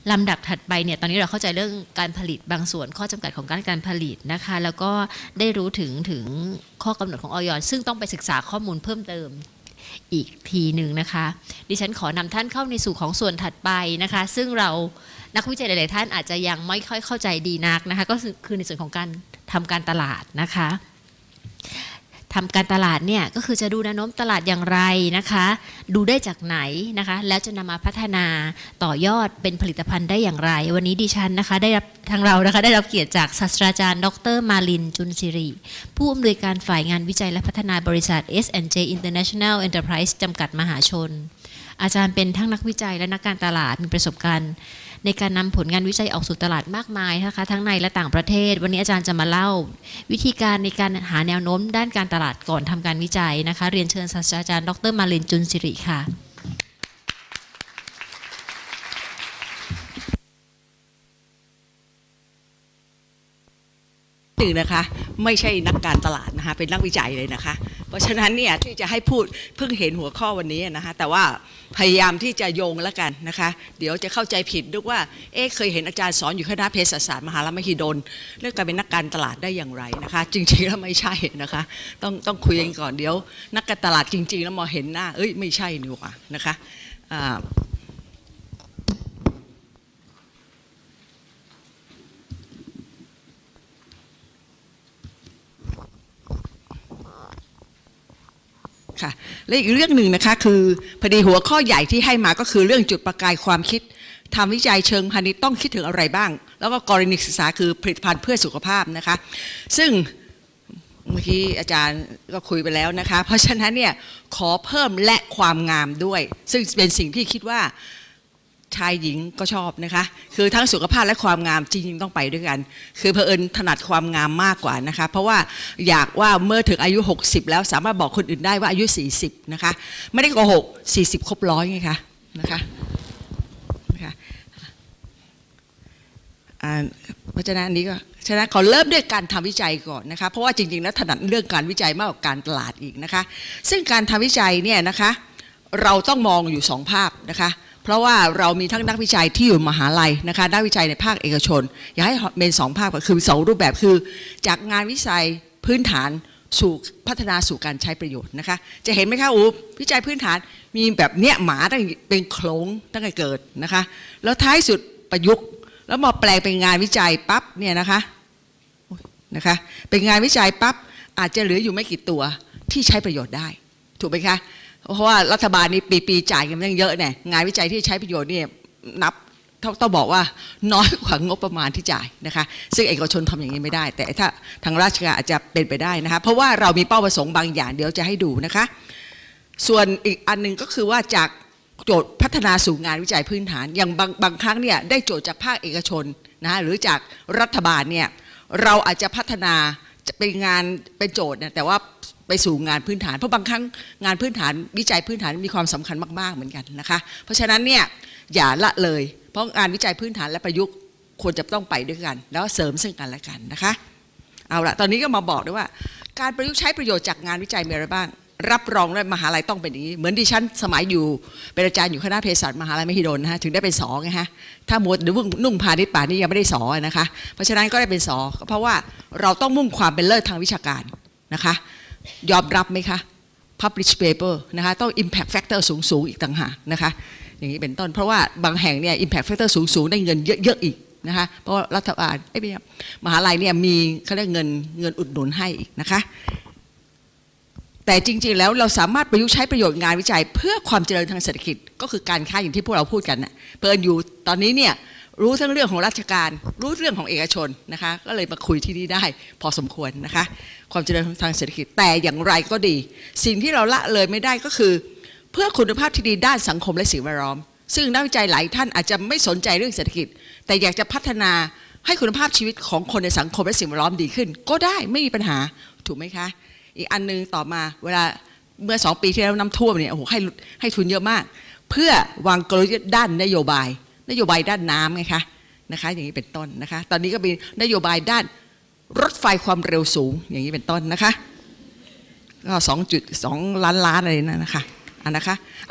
ลำดับถัดไปเนี่ยตอนนี้เราเข้าใจเรื่องการผลิตบางส่วนข้อจำกัดของการผลิตนะคะแล้วก็ได้รู้ถึงข้อกำหนดของอย.ซึ่งต้องไปศึกษาข้อมูลเพิ่มเติมอีกทีหนึ่งนะคะดิฉันขอนำท่านเข้าในสู่ของส่วนถัดไปนะคะซึ่งเรานักวิจัยหลายๆท่านอาจจะยังไม่ค่อยเข้าใจดีนักนะคะก็คือในส่วนของการทำการตลาดนะคะทำการตลาดเนี่ยก็คือจะดูแนวโน้มตลาดอย่างไรนะคะดูได้จากไหนนะคะแล้วจะนำมาพัฒนาต่อยอดเป็นผลิตภัณฑ์ได้อย่างไรวันนี้ดิฉันนะคะได้รับทางเรานะคะได้รับเกียรติจากศาสตราจารย์ดร.มาลินจุนศิริผู้อำนวยการฝ่ายงานวิจัยและพัฒนาบริษัท S&J International Enterprise จำกัดมหาชนอาจารย์เป็นทั้งนักวิจัยและนักการตลาดมีประสบการณ์ในการนำผลงานวิจัยออกสู่ตลาดมากมายนะคะทั้งในและต่างประเทศวันนี้อาจารย์จะมาเล่าวิธีการในการหาแนวโน้มด้านการตลาดก่อนทำการวิจัยนะคะเรียนเชิญศาสตราจารย์ดร.มาลินจุนศิริค่ะหนึ่งนะคะไม่ใช่นักการตลาดนะคะเป็นนักวิจัยเลยนะคะเพราะฉะนั้นเนี่ยที่จะให้พูดเพิ่งเห็นหัวข้อวันนี้นะคะแต่ว่าพยายามที่จะโยงแล้วกันนะคะเดี๋ยวจะเข้าใจผิดด้วยว่าเคยเห็นอาจารย์สอนอยู่คณะเภสัชศาสตร์มหาวิทยาลัยมหิดลเรื่องการเป็นนักการตลาดได้อย่างไรนะคะจริงๆแล้วไม่ใช่นะคะต้องคุยกันก่อนเดี๋ยวนักการตลาดจริงๆแล้วมองเห็นหน้าไม่ใช่นี่หว่านะคะและอีกเรื่องหนึ่งนะคะคือพอดีหัวข้อใหญ่ที่ให้มาก็คือเรื่องจุดประกายความคิดทำวิจัยเชิงพาณิชย์ต้องคิดถึงอะไรบ้างแล้วก็กรณีศึกษาคือผลิตภัณฑ์เพื่อสุขภาพนะคะซึ่งเมื่อกี้อาจารย์ก็คุยไปแล้วนะคะเพราะฉะนั้นเนี่ยขอเพิ่มและความงามด้วยซึ่งเป็นสิ่งที่คิดว่าชายหญิงก็ชอบนะคะคือทั้งสุขภาพและความงามจริงๆต้องไปด้วยกันคือเผอิญถนัดความงามมากกว่านะคะเพราะว่าอยากว่าเมื่อถึงอายุ60แล้วสามารถบอกคนอื่นได้ว่าอายุ40นะคะไม่ได้โกหก40ครบร้อยไงคะนะคะเพราะฉะนั้นอันนี้ก็ฉะนั้นขอเริ่มด้วยการทำวิจัยก่อนนะคะเพราะว่าจริงๆแล้วถนัดเรื่องการวิจัยมากกว่าการตลาดอีกนะคะซึ่งการทำวิจัยเนี่ยนะคะเราต้องมองอยู่2ภาพนะคะเพราะว่าเรามีทั้งนักวิจัยที่อยู่มหาลัยนะคะนักวิจัยในภาคเอกชนอยากให้เป็น2ภาพก็คือ2รูปแบบคือจากงานวิจัยพื้นฐานสู่พัฒนาสู่การใช้ประโยชน์นะคะจะเห็นไหมคะวิจัยพื้นฐานมีแบบเนี้ยหมาตั้งเป็นโครงตั้งแต่เกิดนะคะแล้วท้ายสุดประยุกต์แล้วมาแปลงเป็นงานวิจัยปั๊บเนี่ยนะคะเป็นงานวิจัยปั๊บอาจจะเหลืออยู่ไม่กี่ตัวที่ใช้ประโยชน์ได้ถูกไหมคะเพราะว่ารัฐบาลนี่ปีจ่ายเงินตั้งเยอะเนี่ยงานวิจัยที่ใช้ประโยชน์นี่นับต้องบอกว่าน้อยกว่างบประมาณที่จ่ายนะคะซึ่งเอกชนทำอย่างนี้ไม่ได้แต่ถ้าทางราชการอาจจะเป็นไปได้นะคะเพราะว่าเรามีเป้าประสงค์บางอย่างเดี๋ยวจะให้ดูนะคะส่วนอีกอันนึงก็คือว่าจากโจทย์พัฒนาสู่งานวิจัยพื้นฐานอย่างบางครั้งเนี่ยได้โจทย์จากภาคเอกชนนะหรือจากรัฐบาลเนี่ยเราอาจจะพัฒนาเป็นงานเป็นโจทย์นะแต่ว่าไปสู่งานพื้นฐานเพราะบางครั้งงานพื้นฐานวิจัยพื้นฐานมีความสำคัญมากๆเหมือนกันนะคะเพราะฉะนั้นเนี่ยอย่าละเลยเพราะงานวิจัยพื้นฐานและประยุกต์ควรจะต้องไปด้วยกันแล้วเสริมซึ่งกันและกันนะคะเอาละตอนนี้ก็มาบอกด้วยว่าการประยุกต์ใช้ประโยชน์จากงานวิจัยมีอะไรบ้างรับรองได้มหาลัยต้องเป็นอย่างนี้เหมือนดิฉันสมัยอยู่เป็นอาจารย์อยู่คณะเภสัชมหาลัยมหิดลนะฮะถึงได้เป็นสอไงฮะถ้ามัวนุ่งพาณิชย์ป่านนี้ยังไม่ได้สอนะคะเพราะฉะนั้นก็ได้เป็นสอเพราะว่าเราต้องมุ่งความเป็นเลิศทางวิชาการนะคะยอมรับไหมคะ publish paper นะคะต้อง impact factor สูงอีกต่างหากนะคะอย่างนี้เป็นต้นเพราะว่าบางแห่งเนี่ย impact factor สูงได้เงินเยอะอีกนะคะเพราะว่ารัฐบาลมหาลัยเนี่ยมีเขาเรียกเงินอุดหนุนให้อีกนะคะแต่จริงๆแล้วเราสามารถประยุกต์ใช้ประโยชน์งานวิจัยเพื่อความเจริญทางเศรษฐกิจก็คือการค้าอย่างที่พวกเราพูดกันนะเพิ่นอยู่ตอนนี้เนี่ยรู้ทั้งเรื่องของราชการรู้เรื่องของเอกชนนะคะก็เลยมาคุยที่นี่ได้พอสมควรนะคะความเจริญทางเศรษฐกิจแต่อย่างไรก็ดีสิ่งที่เราละเลยไม่ได้ก็คือเพื่อคุณภาพที่ดีด้านสังคมและสิ่งแวดล้อมซึ่งนักวิจัยหลายท่านอาจจะไม่สนใจเรื่องเศรษฐกิจแต่อยากจะพัฒนาให้คุณภาพชีวิตของคนในสังคมและสิ่งแวดล้อมดีขึ้นก็ได้ไม่มีปัญหาถูกไหมคะอีกอันนึงต่อมาเวลาเมื่อ2 ปีที่แล้วน้ำท่วมเนี่ยโอ้โหให้ทุนเยอะมากเพื่อวางกลยุทธ์ด้านนโยบายด้านน้ำไงคะนะคะอย่างนี้เป็นต้นนะคะตอนนี้ก็มีนโยบายด้านรถไฟความเร็วสูงอย่างนี้เป็นต้นนะคะก็2.2 ล้านอะไรนั่นนะคะอันนะคะเอาละ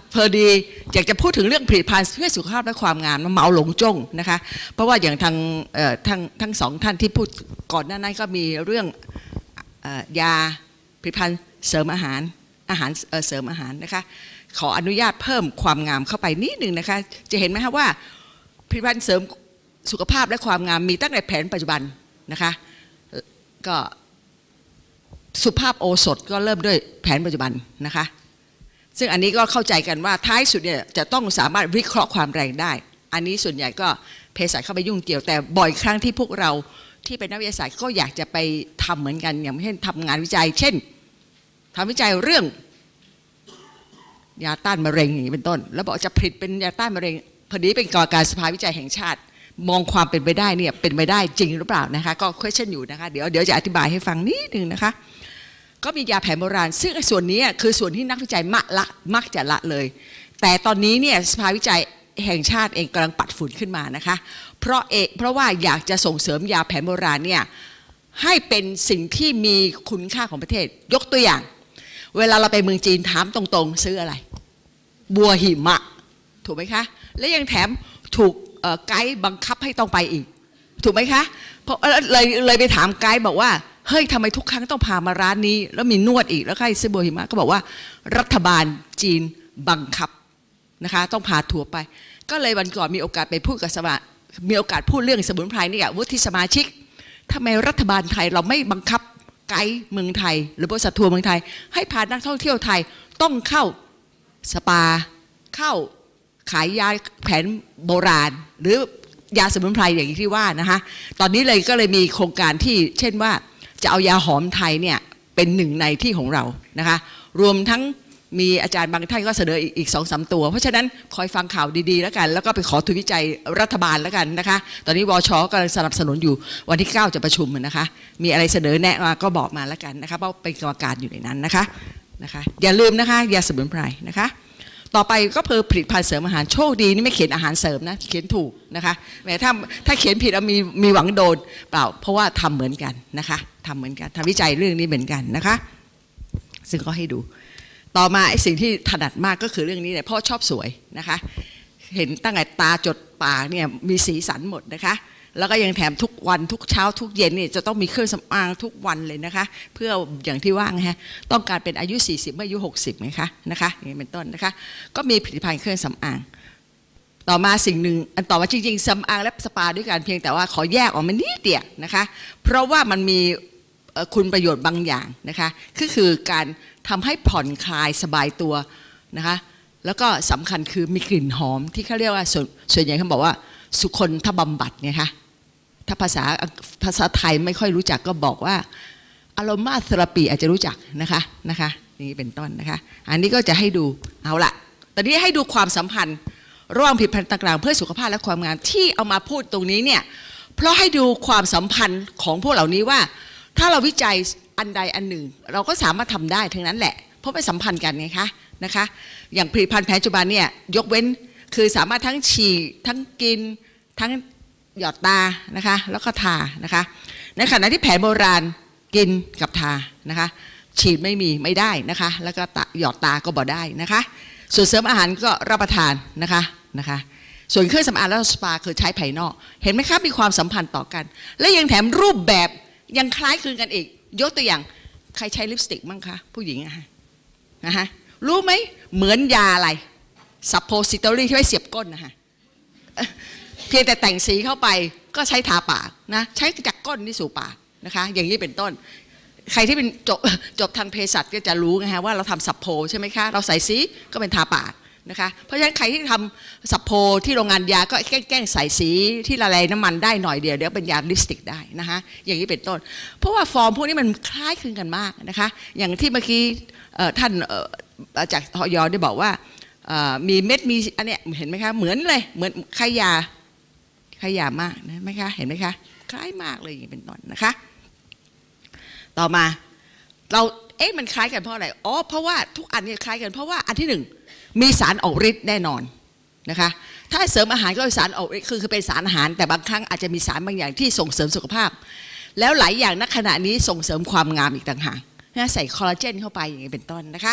พอดีอยากจะพูดถึงเรื่องผลิตภัณฑ์เพื่อสุขภาพและความงามมันเมาหลงจ้งนะคะเพราะว่าอย่างทั้งสองท่านที่พูดก่อนหน้านั้นก็มีเรื่องยาผลิตภัณฑ์เสริมอาหารเสริมอาหารนะคะขออนุญาตเพิ่มความงามเข้าไปนิดนึงนะคะจะเห็นไหมคะว่าผลิตภัณฑ์เสริมสุขภาพและความงามมีตั้งแต่แผนปัจจุบันนะคะก็สุภาพโอสถก็เริ่มด้วยแผนปัจจุบันนะคะซึ่งอันนี้ก็เข้าใจกันว่าท้ายสุดเนี่ยจะต้องสามารถวิเคราะห์ความแรงได้อันนี้ส่วนใหญ่ก็เภสัชเข้าไปยุ่งเกี่ยวแต่บ่อยครั้งที่พวกเราที่เป็นนักวิทยาศาสตร์ก็อยากจะไปทำเหมือนกันอย่างเช่นทำงานวิจัยเช่นทำวิจัยเรื่องยาต้านมะเร็งอย่างนี้เป็นต้นแล้วบอกจะผลิตเป็นยาต้านมะเร็งพอดีเป็นกรรมการสภาวิจัยแห่งชาติมองความเป็นไปได้เนี่ยเป็นไปได้จริงหรือเปล่านะคะก็ question อยู่นะคะเดี๋ยวจะอธิบายให้ฟังนิดนึงนะคะก็มียาแผนโบราณซึ่งส่วนนี้คือส่วนที่นักวิจัยมักจะละเลยแต่ตอนนี้เนี่ยสภาวิจัยแห่งชาติเองกำลังปัดฝุ่นขึ้นมานะคะเพราะว่าอยากจะส่งเสริมยาแผนโบราณเนี่ยให้เป็นสิ่งที่มีคุณค่าของประเทศยกตัวอย่างเวลาเราไปเมืองจีนถามตรงๆซื้ออะไรบัวหิมะถูกไหมคะและยังแถมถูกไกด์บังคับให้ต้องไปอีกถูกไหมคะเพราะเลยไปถามไกด์บอกว่าเฮ้ยทำไมทุกครั้งต้องพามาร้านนี้แล้วมีนวดอีกแล้วใครซื้อบัวหิมะก็บอกว่ารัฐบาลจีนบังคับนะคะต้องพาทัวร์ไปก็เลยวันก่อนมีโอกาสไปพูดกับมีโอกาสพูดเรื่องสมุนไพรนี่กับวุฒิสมาชิกทำไมรัฐบาลไทยเราไม่บังคับไกด์เมืองไทยหรือบริษัททัวร์เมืองไทยให้พานักท่องเที่ยวไทยต้องเข้าสปาเข้าขายยาแผนโบราณหรือยาสมุนไพรอย่างที่ว่านะคะตอนนี้เลยก็เลยมีโครงการที่เช่นว่าจะเอายาหอมไทยเนี่ยเป็นหนึ่งในที่ของเรานะคะรวมทั้งมีอาจารย์บางท่านก็เสนออีก 2-3 ตัวเพราะฉะนั้นคอยฟังข่าวดีๆแล้วกันแล้วก็ไปขอทุนวิจัยรัฐบาลแล้วกันนะคะตอนนี้วช.กำลังสนับสนุนอยู่วันที่ 9จะประชุมนะคะมีอะไรเสนอแนะมาก็บอกมาแล้วกันนะคะเพราะเป็นกรรมการอยู่ในนั้นนะคะอย่าลืมนะคะยาสมุนไพรนะคะต่อไปก็เพื่อผลิตภัณฑ์เสริมอาหารโชคดีนี่ไม่เขียนอาหารเสริมนะเขียนถูกนะคะแม้ถ้าเขียนผิดแล้วมีหวังโดนเปล่าเพราะว่าทำเหมือนกันนะคะทำเหมือนกันทำวิจัยเรื่องนี้เหมือนกันนะคะซึ่งก็ให้ดูต่อมาไอ้สิ่งที่ถนัดมากก็คือเรื่องนี้เนี่ยพ่อชอบสวยนะคะเห็นตั้งแต่ตาจดปากเนี่ยมีสีสันหมดนะคะแล้วก็ยังแถมทุกวันทุกเช้าทุกเย็นเนี่ยจะต้องมีเครื่องสำอางทุกวันเลยนะคะเพื่ออย่างที่ว่าไงฮะต้องการเป็นอายุ40เมื่ออายุ60ไหมคะนะคะอย่างนี้เป็นต้นนะคะก็มีผลิตภัณฑ์เครื่องสำอางต่อมาสิ่งหนึ่งอันต่อมาจริงๆสำอางและสปาด้วยกันเพียงแต่ว่าขอแยกออกมานิดเดียวนะคะเพราะว่ามันมีคุณประโยชน์บางอย่างนะคะคือการทำให้ผ่อนคลายสบายตัวนะคะแล้วก็สำคัญคือมีกลิ่นหอมที่เขาเรียกว่าส่วนใหญ่เขาบอกว่าสุคนทบำบัดไงคะถ้าภาษาไทยไม่ค่อยรู้จักก็บอกว่าอโรมาเทอราปีอาจจะรู้จักนะคะนี่เป็นต้นนะคะอันนี้ก็จะให้ดูเอาละตอนนี้ให้ดูความสัมพันธ์ระหว่างผลิตภัณฑ์ต่างๆเพื่อสุขภาพและความงามที่เอามาพูดตรงนี้เนี่ยเพราะให้ดูความสัมพันธ์ของพวกเหล่านี้ว่าถ้าเราวิจัยอันใดอันหนึ่งเราก็สามารถทำได้ทั้งนั้นแหละเพราะไปสัมพันธ์กันไงคะนะคะอย่างผลิตภัณฑ์แผนปัจจุบันเนี่ยยกเว้นคือสามารถทั้งฉีดทั้งกินทั้งหยอดตานะคะแล้วก็ทานะคะในขณะที่แผนโบราณกินกับทานะคะฉีดไม่ได้นะคะแล้วก็หยอดตาก็บ่ได้นะคะส่วนเสริมอาหารก็รับประทานนะคะส่วนเครื่องสำอางและสปาคือใช้ภายนอกเห็นไหมครับมีความสัมพันธ์ต่อกันและยังแถมรูปแบบยังคล้ายคลึงกันอีกยกตัวอย่างใครใช้ลิปสติกบ้างคะผู้หญิงนะคะรู้ไหมเหมือนยาอะไรซัปโพซิตอรี่ที่ไว้เสียบก้นนะคะเพียงแต่แต่งสีเข้าไปก็ใช้ทาปากนะใช้จากก้นที่สู่ปากนะคะอย่างนี้เป็นต้นใครที่เป็นจบทางเภสัชก็จะรู้นะฮะว่าเราทำซัปโพใช่ไหมคะเราใส่สีก็เป็นทาปากนะคะเพราะฉะนั้นใครที่ทำซัปโพที่โรงงานยาก็แกล้งใส่สีที่ละลายน้ำมันได้หน่อยเดียวเป็นยาลิปสติกได้นะคะอย่างนี้เป็นต้นเพราะว่าฟอร์มพวกนี้มันคล้ายคลึงกันมากนะคะอย่างที่เมื่อกี้ท่านจากทย.ได้บอกว่ามีเม็ดมีอันเนี้ยเห็นไหมคะเหมือนเลยเหมือนคล้ายยามากนะไหมคะเห็นไหมคะคล้ายมากเลยอย่างนี้เป็นต้นนะคะต่อมาเรามันคล้ายกันเพราะอะไรเพราะว่าทุกอันเนี่ยคล้ายกันเพราะว่าอันที่หนึ่งมีสารออกฤทธิ์แน่นอนนะคะถ้าเสริมอาหารก็สารออกฤทธิ์คือเป็นสารอาหารแต่บางครั้งอาจจะมีสารบางอย่างที่ส่งเสริมสุขภาพแล้วหลายอย่างณขณะนี้ส่งเสริมความงามอีกต่างหากนะใส่คอลลาเจนเข้าไปอย่างนี้เป็นต้นนะคะ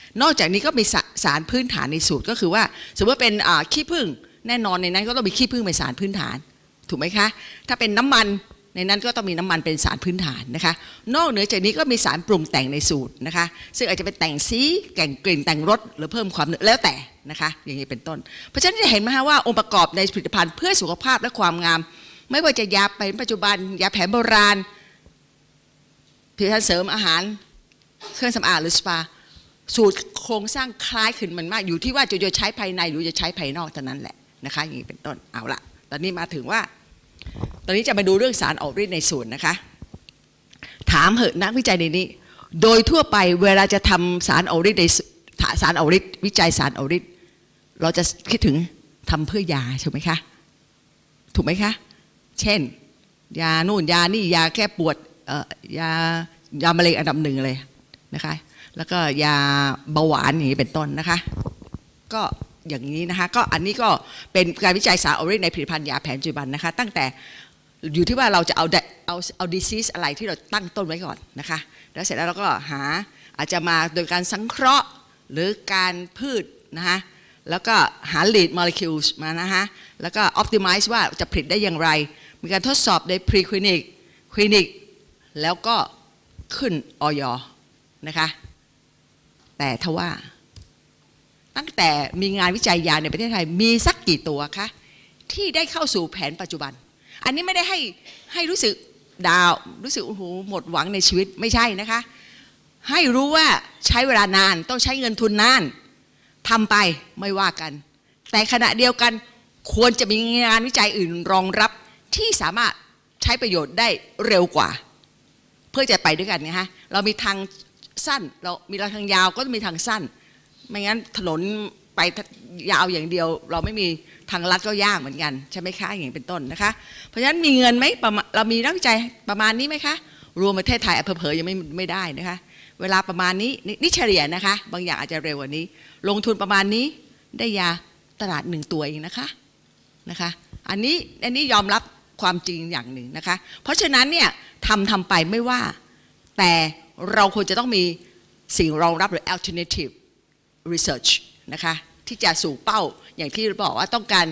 นอกจากนี้ก็มีสารพื้นฐานในสูตรก็คือว่าสมมติว่าเป็นขี้ผึ้งแน่นอนในนั้นก็ต้องมีขี้ผึ้งเป็นสารพื้นฐานถูกไหมคะถ้าเป็นน้ำมันในนั้นก็ต้องมีน้ำมันเป็นสารพื้นฐานนะคะนอกเหนือจากนี้ก็มีสารปรุงแต่งในสูตรนะคะซึ่งอาจจะเป็นแต่งสีแต่งกลิ่นแต่งรสหรือเพิ่มความแล้วแต่นะคะอย่างนี้เป็นต้นเพราะฉะนั้นจะเห็นไหมคะว่าองค์ประกอบในผลิตภัณฑ์เพื่อสุขภาพและความงามไม่ว่าจะยาแผนปัจจุบันยาแผนโบราณผลิตภัณฑ์เสริมอาหารเครื่องสำอางหรือสปาสูตรโครงสร้างคล้ายคลึงมันมากอยู่ที่ว่าจะใช้ภายในหรือจะใช้ภายนอกเท่านั้นแหละนะคะอย่างนี้เป็นต้นเอาละตอนนี้มาถึงว่าตอนนี้จะมาดูเรื่องสารออกฤทธิ์ในสูตรนะคะถามเหอะนักวิจัยในนี้โดยทั่วไปเวลาจะทำสารออกฤทธิ์ในสารออกฤทธิ์วิจัยสารออกฤทธิ์เราจะคิดถึงทำเพื่อยาใช่ไหมคะถูกไหมคะเช่นยานู่นยานี่ยาแก้ปวดยามะเร็งอันดับหนึ่งเลยนะคะแล้วก็ยาเบาหวานอย่างนี้เป็นต้นนะคะก็อย่างนี้นะคะก็อันนี้ก็เป็นการวิจัยสารออกฤทธิ์ในผลิตภัณฑ์ยาแผนปัจจุบันนะคะตั้งแต่อยู่ที่ว่าเราจะเอา disease อะไรที่เราตั้งต้นไว้ก่อนนะคะแล้วเสร็จแล้วเราก็หาอาจจะมาโดยการสังเคราะห์หรือการพืชนะคะแล้วก็หา lead molecules มานะคะแล้วก็ optimize ว่าจะผลิตได้อย่างไรมีการทดสอบใน pre-clinic clinic แล้วก็ขึ้นอย.นะคะแต่ทว่าตั้งแต่มีงานวิจัยยาในประเทศไทยมีสักกี่ตัวคะที่ได้เข้าสู่แผนปัจจุบันอันนี้ไม่ได้ให้รู้สึกดาวรู้สึกโอ้โหหมดหวังในชีวิตไม่ใช่นะคะให้รู้ว่าใช้เวลานานต้องใช้เงินทุนนานทำไปไม่ว่ากันแต่ขณะเดียวกันควรจะมีงานวิจัยอื่นรองรับที่สามารถใช้ประโยชน์ได้เร็วกว่าเพื่อจะไปด้วยกันนะคะเรามีทางสั้นเรามีทางยาวก็ต้องมีทางสั้นไม่งั้นถนนไปยาวอย่างเดียวเราไม่มีทางลัดก็ยากเหมือนกันใช่ไหมคะอย่างเป็นต้นนะคะเพราะฉะนั้นมีเงินไหมเรามีนักวิจัยประมาณนี้ไหมคะรวมประเทศไทยเผลอๆยังไม่ได้นะคะเวลาประมาณนี้นี่เฉลี่ยนะคะบางอย่างอาจจะเร็วกว่านี้ลงทุนประมาณนี้ได้ยาตลาด1ตัวเองนะคะอันนี้ยอมรับความจริงอย่างหนึ่งนะคะเพราะฉะนั้นเนี่ยทำไปไม่ว่าแต่เราควรจะต้องมีสิ่งรองรับหรือ alternative research นะคะที่จะสู่เป้าอย่างที่บอกว่าต้องการ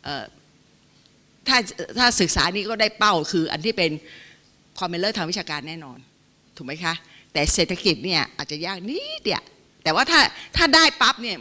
ถ้าศึกษานี้ก็ได้เป้าคืออันที่เป็นความเป็นเลิศทางวิชาการแน่นอนถูกไหมคะแต่เศรษฐกิจเนี่ยอาจจะยากนิดเดียวแต่ว่าถ้าได้ปั๊บเนี่ย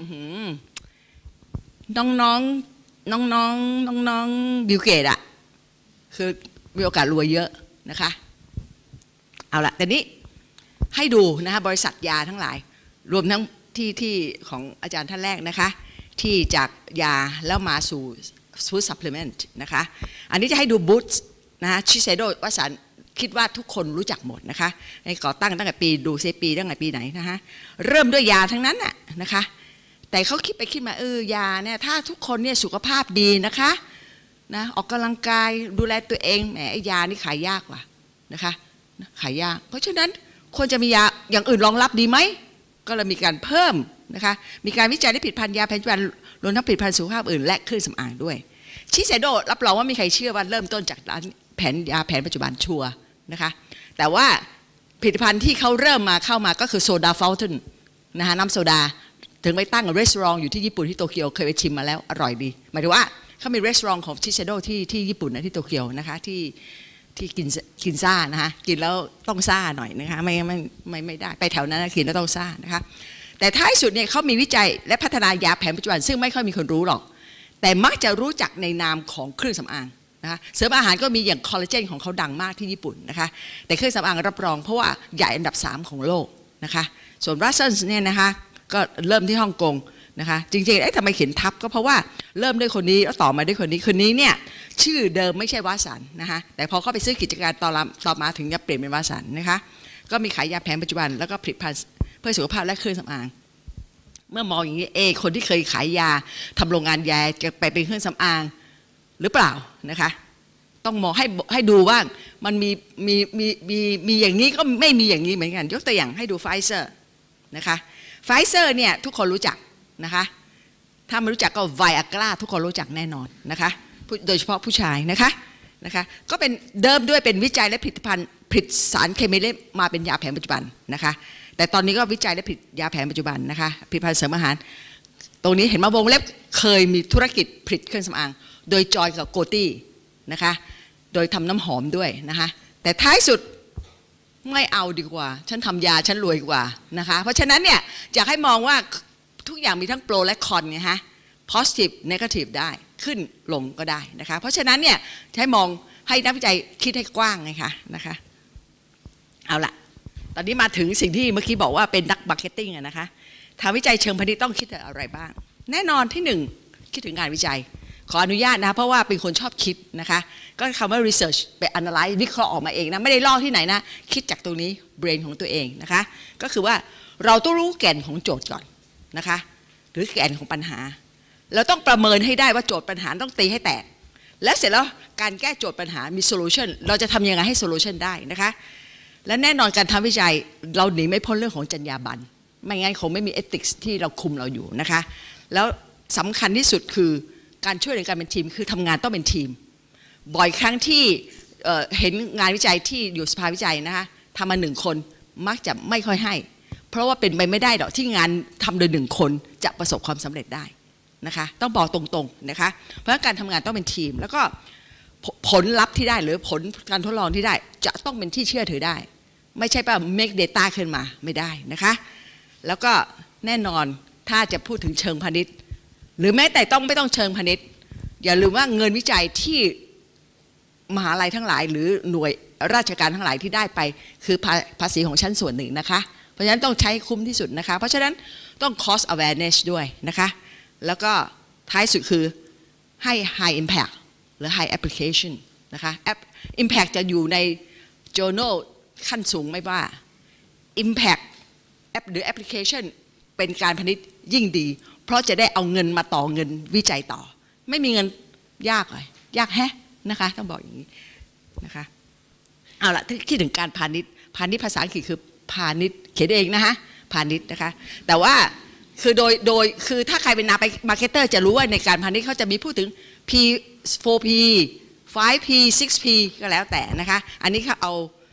น้องบิลเกตอะคือมีโอกาสรวยเยอะนะคะเอาละแต่นี้ให้ดูนะคะบริษัทยาทั้งหลายรวมทั้งที่ของอาจารย์ท่านแรกนะคะที่จากยาแล้วมาสู่ฟู้ดซัพพลีเมนต์นะคะอันนี้จะให้ดูบูธนะชิเซโดว่าสารคิดว่าทุกคนรู้จักหมดนะคะในก่อตั้งตั้งแต่ปีดูเซปีตั้งแต่ปีไหนนะคะเริ่มด้วยยาทั้งนั้นน่ะนะคะแต่เขาคิดไปคิดมายาเนี่ยถ้าทุกคนเนี่ยสุขภาพดีนะคะนะออกกำลังกายดูแลตัวเองแหมยานี่ขายยากว่ะนะคะขายยากเพราะฉะนั้นควรจะมียาอย่างอื่นรองรับดีไหมก็เลยมีการเพิ่มนะคะมีการวิจัยได้ผลิตภัณฑ์ยาแผนปัจจุบันรวมทั้งผลิตภัณฑ์สุขภาพอื่นและเครื่องสำอางด้วยชิเซโดรับรองว่ามีใครเชื่อว่าเริ่มต้นจากร้านยาแผนปัจจุบันชัวร์นะคะแต่ว่าผลิตภัณฑ์ที่เขาเริ่มมาเข้ามาก็คือโซดาฟาวเทนนะคะน้ำโซดาถึงไปตั้งรีสอร์ทอยู่ที่ญี่ปุ่นที่โตเกียวเคยไปชิมมาแล้วอร่อยดีหมายถึงว่าเขามีรีสอร์ทของชิเซโดที่ญี่ปุ่นนะที่โตเกียวนะคะที่กินซ่านะคะกินแล้วต้องซ่าหน่อยนะคะไม่ได้ไปแถวนั้นกินแล้วต้องซ่านะคะแต่ท้ายสุดเนี่ยเขามีวิจัยและพัฒนายาแผนปัจจุบันซึ่งไม่ค่อยมีคนรู้หรอกแต่มักจะรู้จักในนามของเครื่องสำอางนะคะเสริมอาหารก็มีอย่างคอลลาเจนของเขาดังมากที่ญี่ปุ่นนะคะแต่เครื่องสำอางรับรองเพราะว่าใหญ่อันดับ3ของโลกนะคะส่วนรัสเซนส์เนี่ยนะคะก็เริ่มที่ฮ่องกงนะคะจริงๆทำไมเขียนทับก็เพราะว่าเริ่มด้วยคนนี้แล้วต่อมาด้วยคนนี้เนี่ยชื่อเดิมไม่ใช่วสันต์นะคะแต่พอเข้าไปซื้อกิจการต่อมาถึงจะเปลี่ยนเป็นวสันต์นะคะก็มีขายยาแผนปัจจุบันแล้วก็ผลิตภัณฑ์เพื่อสุขภาพและเครื่องสำอางเมื่อมองอย่างนี้คนที่เคยขายยาทำโรงงานยาจะไปเป็นเครื่องสำอางหรือเปล่านะคะต้องมองให้ดูว่ามันมีอย่างนี้ก็ไม่มีอย่างนี้เหมือนกันยกตัวอย่างให้ดูไฟเซอร์นะคะไฟเซอร์เนี่ยทุกคนรู้จักนะคะถ้าไม่รู้จักก็ไวอากราทุกคนรู้จักแน่นอนนะคะโดยเฉพาะผู้ชายนะคะก็เป็นเดิมด้วยเป็นวิจัยและผลิตภัณฑ์ผลิตสารเคมีมาเป็นยาแผนปัจจุบันนะคะแต่ตอนนี้ก็วิจัยและผลิตยาแผนปัจจุบันนะคะผลิตภัณฑ์เสริมอาหารตรงนี้เห็นมาวงเล็บเคยมีธุรกิจผลิตเครื่องสำอางโดยจอยกับโกตี้นะคะโดยทำน้ำหอมด้วยนะคะแต่ท้ายสุดไม่เอาดีกว่าฉันทำยาฉันรวยกว่านะคะเพราะฉะนั้นเนี่ยอยากให้มองว่าทุกอย่างมีทั้งโปรและคอนไงฮะ positive negative ได้ขึ้นลงก็ได้นะคะเพราะฉะนั้นเนี่ยให้มองให้นักวิจัยคิดให้กว้างไงคะนะคะเอาละตอนนี้มาถึงสิ่งที่เมื่อกี้บอกว่าเป็นนักมาร์เก็ตติ้งนะคะทางวิจัยเชิงพาณิชย์ต้องคิดอะไรบ้างแน่นอนที่หนึ่งคิดถึงงานวิจัยขออนุญาตนะเพราะว่าเป็นคนชอบคิดนะคะก็คำว่า research ไป analyze วิเคราะห์ออกมาเองนะไม่ได้ลอกที่ไหนนะคิดจากตรงนี้ brain ของตัวเองนะคะก็คือว่าเราต้องรู้แก่นของโจทย์ก่อนนะคะหรือแก่นของปัญหาเราต้องประเมินให้ได้ว่าโจทย์ปัญหาต้องตีให้แตกแล้วเสร็จแล้วการแก้โจทย์ปัญหามี solution เราจะทำยังไงให้ solution ได้นะคะและแน่นอนการทำวิจัยเราหนีไม่พ้นเรื่องของจรรยาบรรณไม่งั้นคงไม่มี ethics ที่เราคุมเราอยู่นะคะแล้วสำคัญที่สุดคือการช่วยเหลือกันเป็นทีมคือทำงานต้องเป็นทีมบ่อยครั้งที่เห็นงานวิจัยที่อยู่สภาวิจัยนะคะทำมา1 คนมักจะไม่ค่อยให้เพราะว่าเป็นไปไม่ได้หรอกที่งานทำโดย1 คนจะประสบความสำเร็จได้นะคะต้องบอกตรงๆนะคะเพราะการทำงานต้องเป็นทีมแล้วก็ผลลัพธ์ที่ได้หรือผลการทดลองที่ได้จะต้องเป็นที่เชื่อถือได้ไม่ใช่ป่ะ make data ขึ้นมาไม่ได้นะคะแล้วก็แน่นอนถ้าจะพูดถึงเชิงพาณิชย์หรือแม้แต่ไม่ต้องเชิงพาณิชย์อย่าลืมว่าเงินวิจัยที่มหาลัยทั้งหลายหรือหน่วยราชการทั้งหลายที่ได้ไปคือภาษีของชั้นส่วนหนึ่งนะคะเพราะฉะนั้นต้องใช้คุ้มที่สุดนะคะเพราะฉะนั้นต้อง cost awareness ด้วยนะคะแล้วก็ท้ายสุดคือให้ high impact หรือ high application นะคะ impact จะอยู่ใน journal ขั้นสูงไม่ว่า impact หรือ application เป็นการพาณิชย์ยิ่งดีเพราะจะได้เอาเงินมาต่อเงินวิจัยต่อไม่มีเงินยากเลยยากแฮะนะคะต้องบอกอย่างนี้นะคะเอาละคิดถึงการพาณิชย์ภาษาอังกฤษคือพาณิชย์เขียนเองนะคะพาณิชย์นะคะแต่ว่าคือโดยคือถ้าใครเป็นมาร์เก็ตเตอร์จะรู้ว่าในการพาณิชย์เขาจะมีพูดถึง P 4P 5P 6P ก็แล้วแต่นะคะอันนี้เขาเอา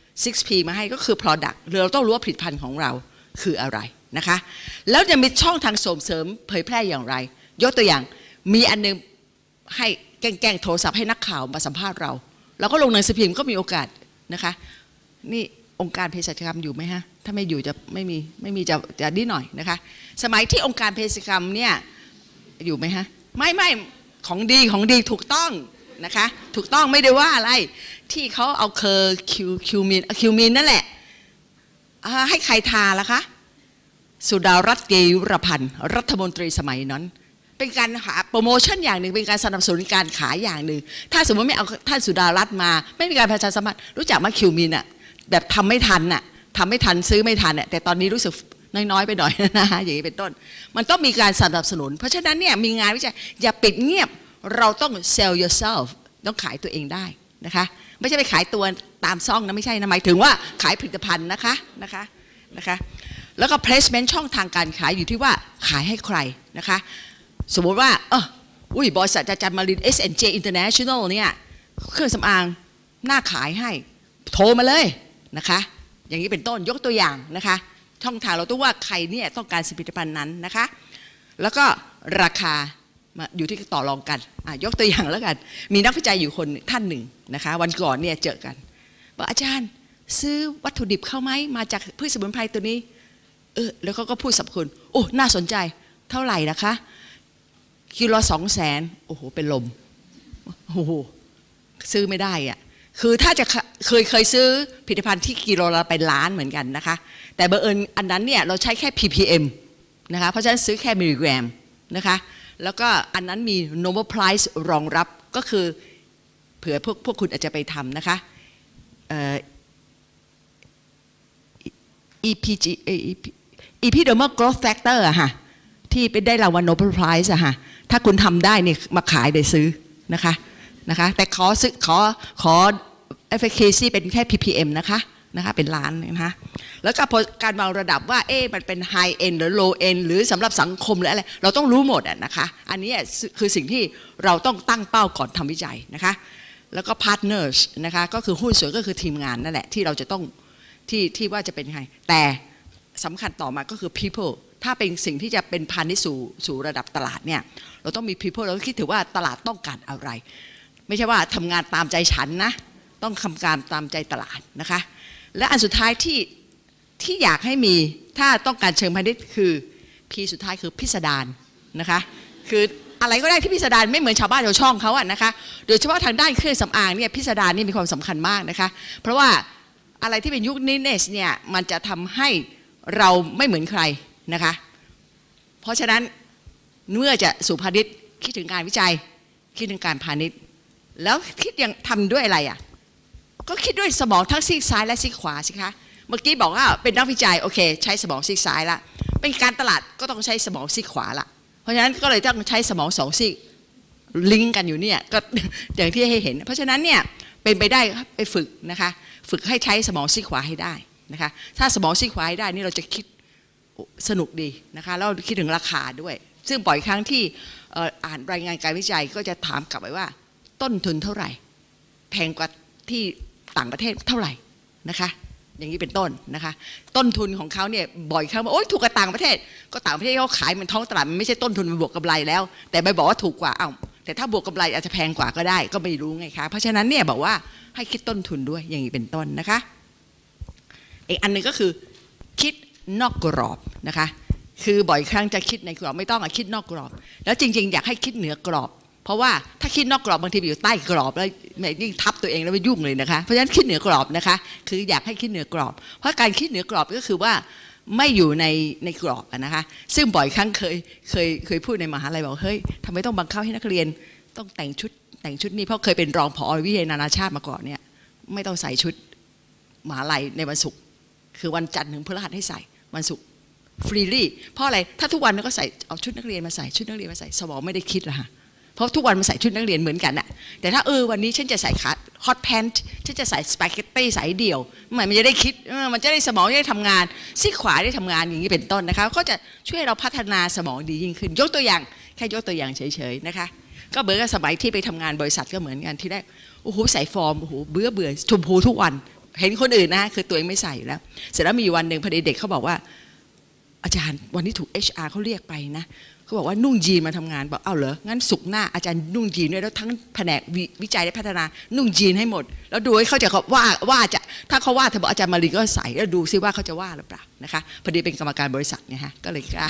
6P มาให้ก็คือ product เราต้องรู้ว่าผลิตภัณฑ์ของเราคืออะไรนะคะแล้วจะมีช่องทางส่งเสริมเผยแพร่อย่างไรยกตัวอย่างมีอันนึงให้แกล้งโทรศัพท์ให้นักข่าวมาสัมภาษณ์เราก็ลงหนังสือพิมพ์ก็มีโอกาสนะคะนี่องค์การเภสัชกรรมอยู่ไหมฮะถ้าไม่อยู่จะไม่มีจะนิดหน่อยนะคะสมัยที่องค์การเภสัชกรรมเนี่ยอยู่ไหมฮะไม่ของดีถูกต้องนะคะถูกต้องไม่ได้ว่าอะไรที่เขาเอาคิวมีนนั่นแหละให้ใครทาล่ะคะสุดารัตน์เกยุรพันธ์รัฐมนตรีสมัยนั้นเป็นการหาโปรโมชั่นอย่างหนึ่งเป็นการสนับสนุนการขายอย่างหนึ่งถ้าสมมติไม่เอาท่านสุดารัตน์มาไม่มีการประชาสัมพันธ์รู้จักมาคิวมินอะแบบทำไม่ทันซื้อไม่ทันแต่ตอนนี้รู้สึกน้อยไปหน่อยนะฮะอย่างนี้เป็นต้นมันต้องมีการสนับสนุนเพราะฉะนั้นเนี่ยมีงานวิจัยอย่าปิดเงียบเราต้อง sell yourself ต้องขายตัวเองได้นะคะไม่ใช่ไปขายตัวตามซ่องนะไม่ใช่นะหมายถึงว่าขายผลิตภัณฑ์นะคะแล้วก็ placement ช่องทางการขายอยู่ที่ว่าขายให้ใครนะคะสมมติว่าบริษัทอาจารย์มาริน S&J International เนี่ยเครื่องสำอางน่าขายให้โทรมาเลยนะคะอย่างนี้เป็นต้นยกตัวอย่างนะคะช่องทางเราต้องว่าใครเนี่ยต้องการผลิตภัณฑ์นั้นนะคะแล้วก็ราคาอยู่ที่ต่อรองกันยกตัวอย่างแล้วกันมีนักวิจัยอยู่ท่านหนึ่งนะคะวันก่อนเนี่ยเจอกันบอกอาจารย์ซื้อวัตถุดิบเข้าไหมมาจากพืชสมุนไพรตัวนี้แล้วเขาก็พูดสรรพคุณโอ้น่าสนใจเท่าไหร่นะคะกิโล200,000โอ้โหเป็นลมโอ้โหซื้อไม่ได้อ่ะคือถ้าจะเคยซื้อผลิตภัณฑ์ที่กิโลละเป็นล้านเหมือนกันนะคะแต่บังเอิญอันนั้นเนี่ยเราใช้แค่ ppm นะคะเพราะฉะนั้นซื้อแค่มิลลิกรัมนะคะแล้วก็อันนั้นมี Nobel Prize รองรับก็คือเผื่อพวกคุณอาจจะไปทำนะคะEpidermal Growth Factor อะค่ะที่ไปได้รางวัล Nobel Prize อะค่ะถ้าคุณทำได้เนี่ยมาขายได้ซื้อนะคะแต่ขอ efficacy เป็นแค่ ppm นะคะเป็นล้านนะคะแล้วก็การวางระดับว่ามันเป็น high end หรือ low end หรือสำหรับสังคมหรืออะไรเราต้องรู้หมดนะคะอันนี้คือสิ่งที่เราต้องตั้งเป้าก่อนทำวิจัยนะคะแล้วก็ partners นะคะก็คือหุ้นส่วนก็คือทีมงานนั่นแหละที่เราจะต้องที่ว่าจะเป็นยังไงแต่สำคัญต่อมาก็คือ people ถ้าเป็นสิ่งที่จะเป็นพาณิชย์สู่ระดับตลาดเนี่ยเราต้องมี people เราต้องคิดถึงว่าตลาดต้องการอะไรไม่ใช่ว่าทำงานตามใจฉันนะต้องทำการตามใจตลาดนะคะและอันสุดท้ายที่อยากให้มีถ้าต้องการเชิงพาณิชย์คือ P สุดท้ายคือพิสดารนะคะคืออะไรก็ได้ที่พิสดารไม่เหมือนชาวบ้านชาวช่องเขาอะนะคะโดยเฉพาะทางด้านเครื่องสำอางเนี่ยพิสดารนี่มีความสำคัญมากนะคะเพราะว่าอะไรที่เป็นยุคนิเนสเนี่ยมันจะทำให้เราไม่เหมือนใครนะคะเพราะฉะนั้นเมื่อจะสู่พาณิชย์คิดถึงการวิจัยคิดถึงการพาณิชย์แล้วคิดยังทำด้วยอะไรอะก็คิดด้วยสมองทั้งซีกซ้ายและซีกขวาสิคะเมื่อกี้บอกว่าเป็นนักวิจัยโอเคใช้สมองซีกซ้ายละเป็นการตลาดก็ต้องใช้สมองซีกขวาละเพราะฉะนั้นก็เลยต้องใช้สมองสองซีกลิงก์กันอยู่เนี่ยก็อย่างที่ให้เห็นเพราะฉะนั้นเนี่ยเป็นไปได้ไปฝึกนะคะฝึกให้ใช้สมองซีกขวาให้ได้นะคะถ้าสมองซีกขวาให้ได้นี่เราจะคิดสนุกดีนะคะแล้วคิดถึงราคาด้วยซึ่งบ่อยครั้งที่อ่านรายงานการวิจัยก็จะถามกลับไปว่าต้นทุนเท่าไหร่แพงกว่าที่ต่างประเทศเท่าไหร่นะคะอย่างนี้เป็นต้นนะคะต้นทุนของเขาเนี่ยบ่อยครั้งว่าโอ๊ยถูกกว่าต่างประเทศก็ต่างประเทศเขาขายมันท้องตลาดมันไม่ใช่ต้นทุนมันบวกกำไรแล้วแต่ไปบอกว่าถูกกว่าแต่ถ้าบวกกำไรอาจจะแพงกว่าก็ได้ก็ไม่รู้ไงคะเพราะฉะนั้นเนี่ยบอกว่าให้คิดต้นทุนด้วยอย่างนี้เป็นต้นนะคะอีกอันนึงก็คือคิดนอกกรอบนะคะคือบ่อยครั้งจะคิดในกรอบไม่ต้องคิดนอกกรอบแล้วจริงๆอยากให้คิดเหนือกรอบเพราะว่าถ้าคิดนอกกรอบบางทีอยู่ใต้กรอบแล้วยิ่งทับตัวเองแล้วไปยุ่งเลยนะคะเพราะฉะนั้นคิดเหนือกรอบนะคะคืออยากให้คิดเหนือกรอบเพราะการคิดเหนือกรอบก็คือว่าไม่อยู่ในกรอบนะคะซึ่งบ่อยครั้งเคยพูดในมหาลัยบอกเฮ้ยทำไมต้องบังคับให้นักเรียนต้องแต่งชุดนี้เพราะเคยเป็นรองผอ.วิทยานานาชาติมาก่อนเนี่ยไม่ต้องใส่ชุดมหาลัยในวันศุกร์คือวันจันทร์ถึงพฤหัสให้ใส่วันศุกร์ฟรีลี่เพราะอะไรถ้าทุกวันก็ใส่เอาชุดนักเรียนมาใส่ชุดนักเรียนมาใส่สมองไม่ได้คิดละค่ะเพราะทุกวันมันใส่ชุดนักเรียนเหมือนกันอะแต่ถ้าวันนี้ฉันจะใส่ขาฮอตแพนท์ฉันจะใส่สปาเกตตี้ใส่เดี่ยวมันจะได้คิดมันจะได้สมองได้ทำงานซีกขวาได้ทำงานอย่างนี้เป็นต้นนะคะก็จะช่วยเราพัฒนาสมองดียิ่งขึ้นยกตัวอย่างแค่ยกตัวอย่างเฉยๆนะคะก็เหมือนกับสมัยที่ไปทำงานบริษัทก็เหมือนกันที่แรกโอ้โหใส่ฟอร์มโอ้โหเบื่อชมพูทุกวันเห็นคนอื่นนะคือตัวเองไม่ใส่แล้วเสร็จแล้วมีวันหนึ่งพอดีเด็กเขาบอกว่าอาจารย์วันนี้ถูก HR เขาเรียกไปนะเขาบอกว่านุ่งยีนมาทำงานบอกเอาเหรองั้นศุกร์หน้าอาจารย์นุ่งยีนด้วยแล้วทั้งแผนกวิจัยและพัฒนานุ่งยีนให้หมดแล้วดูให้เขาจะว่าจะถ้าเขาว่าเธอบอกอาจารย์มารีก็ใส่แล้วดูซิว่าเขาจะว่าหรือเปล่านะคะพอดีเป็นกรรมการบริษัทไงฮะก็เลยกล้า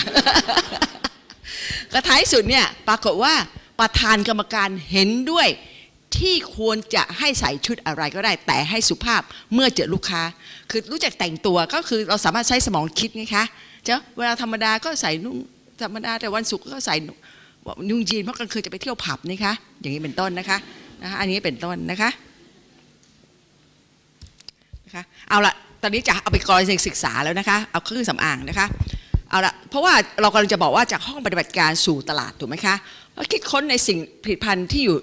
ก็ท้ายสุดเนี่ยปรากฏว่าประธานกรรมการเห็นด้วยที่ควรจะให้ใส่ชุดอะไรก็ได้แต่ให้สุภาพเมื่อเจอลูกค้าคือรู้จักแต่งตัวก็คือเราสามารถใช้สมองคิดไงคะเจ้าเวลาธรรมดาก็ใส่นุ่งธรรมดาแต่วันศุกร์ก็ใส่นุ่งยีนเพราะกลางคืนจะไปเที่ยวผับนี่คะอย่างนี้เป็นต้นนะคะอันนี้เป็นต้นนะคะเอาละตอนนี้จะเอาไปกรณีศึกษาแล้วนะคะเอาเครื่องสำอางนะคะเอาละเพราะว่าเรากำลังจะบอกว่าจากห้องปฏิบัติการสู่ตลาดถูกไหมคะแล้วคิดค้นในสิ่งผลิตภัณฑ์ที่อยู่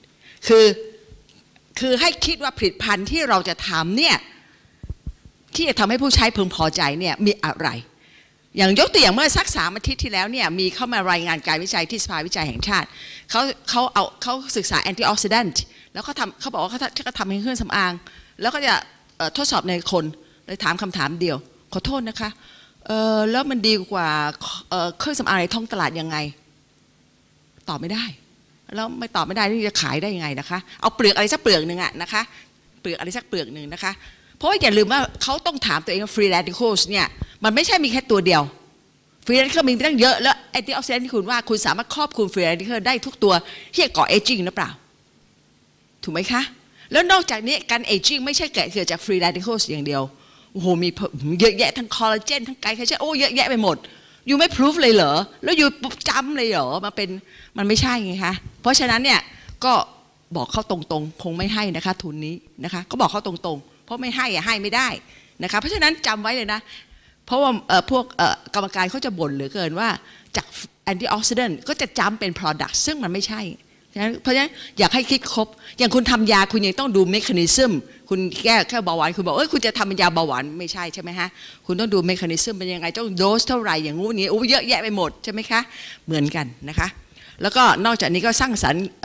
คือให้คิดว่าผลิตภัณฑ์ที่เราจะทำเนี่ยที่จะทำให้ผู้ใช้พึงพอใจเนี่ยมีอะไรอย่างยกตัวอย่างเมื่อสัก3 อาทิตย์ที่แล้วเนี่ยมีเข้ามารายงานการวิจัยที่สภาวิจัยแห่งชาติเขาศึกษาแอนตี้ออกซิแดนต์แล้วเขาบอกว่าเขาทำให้เครื่องสำอางแล้วก็จะทดสอบในคนเลยถามคำถามเดียวขอโทษนะคะแล้วมันดีกว่าเครื่องสำอางในท้องตลาดยังไงตอบไม่ได้แล้วไม่ตอบไม่ได้นี่จะขายได้ยังไงนะคะเอาเปลือกอะไรสักเปลือกหนึ่งอะนะคะเปลือกอะไรสักเปลือกหนึ่งนะคะเพราะว่าอย่าลืมว่าเขาต้องถามตัวเองว่าฟรีแรดิคอลเนี่ยมันไม่ใช่มีแค่ตัวเดียวฟรีแรดิคอลมีตั้งเยอะแล้วแอนตี้ออกซิแดนต์ที่คุณว่าคุณสามารถครอบคลุมฟรีแรดิคอลได้ทุกตัวที่จะก่อเอจิ้งหรือเปล่าถูกไหมคะแล้วนอกจากนี้การเอจิ้งไม่ใช่เกิดจากฟรีแรดิคอลอย่างเดียวโอ้โหมีเยอะแยะทั้งคอลลาเจนทั้งไกลไคเชนโอ้เยอะแยะไปหมดอยู่ไม่พิสูจเลยเหรอแล้วอยู่จำเลยเหรอมันไม่ใช่ไงคะเพราะฉะนั้นเนี่ยก็บอกเขาตรงๆคงไม่ให้นะคะทุนนี้นะคะก็บอกเขาตรงๆเพราะไม่ให้ให้ไม่ได้นะคะเพราะฉะนั้นจำไว้เลยนะเพราะว่าพวกกรรมการเขาจะบ่นเหลือเกินว่าจากแอนตี้ออกซิแดนต์ก็จะจำเป็น product ซึ่งมันไม่ใช่เพราะฉะนั้นอยากให้คิดครบอย่างคุณทำยาคุณยังต้องดูเมคานิซึมคุณแก้เบาหวานคุณบอกคุณจะทำเป็นยาเบาหวานไม่ใช่ใช่ไหมฮะคุณต้องดูเมคานิซึมเป็นยังไงต้องโดสเท่าไหร่อย่างงู้นนี้เยอะแยะไปหมดใช่ไหมคะเหมือนกันนะคะแล้วก็นอกจากนี้ก็สร้างสรรค์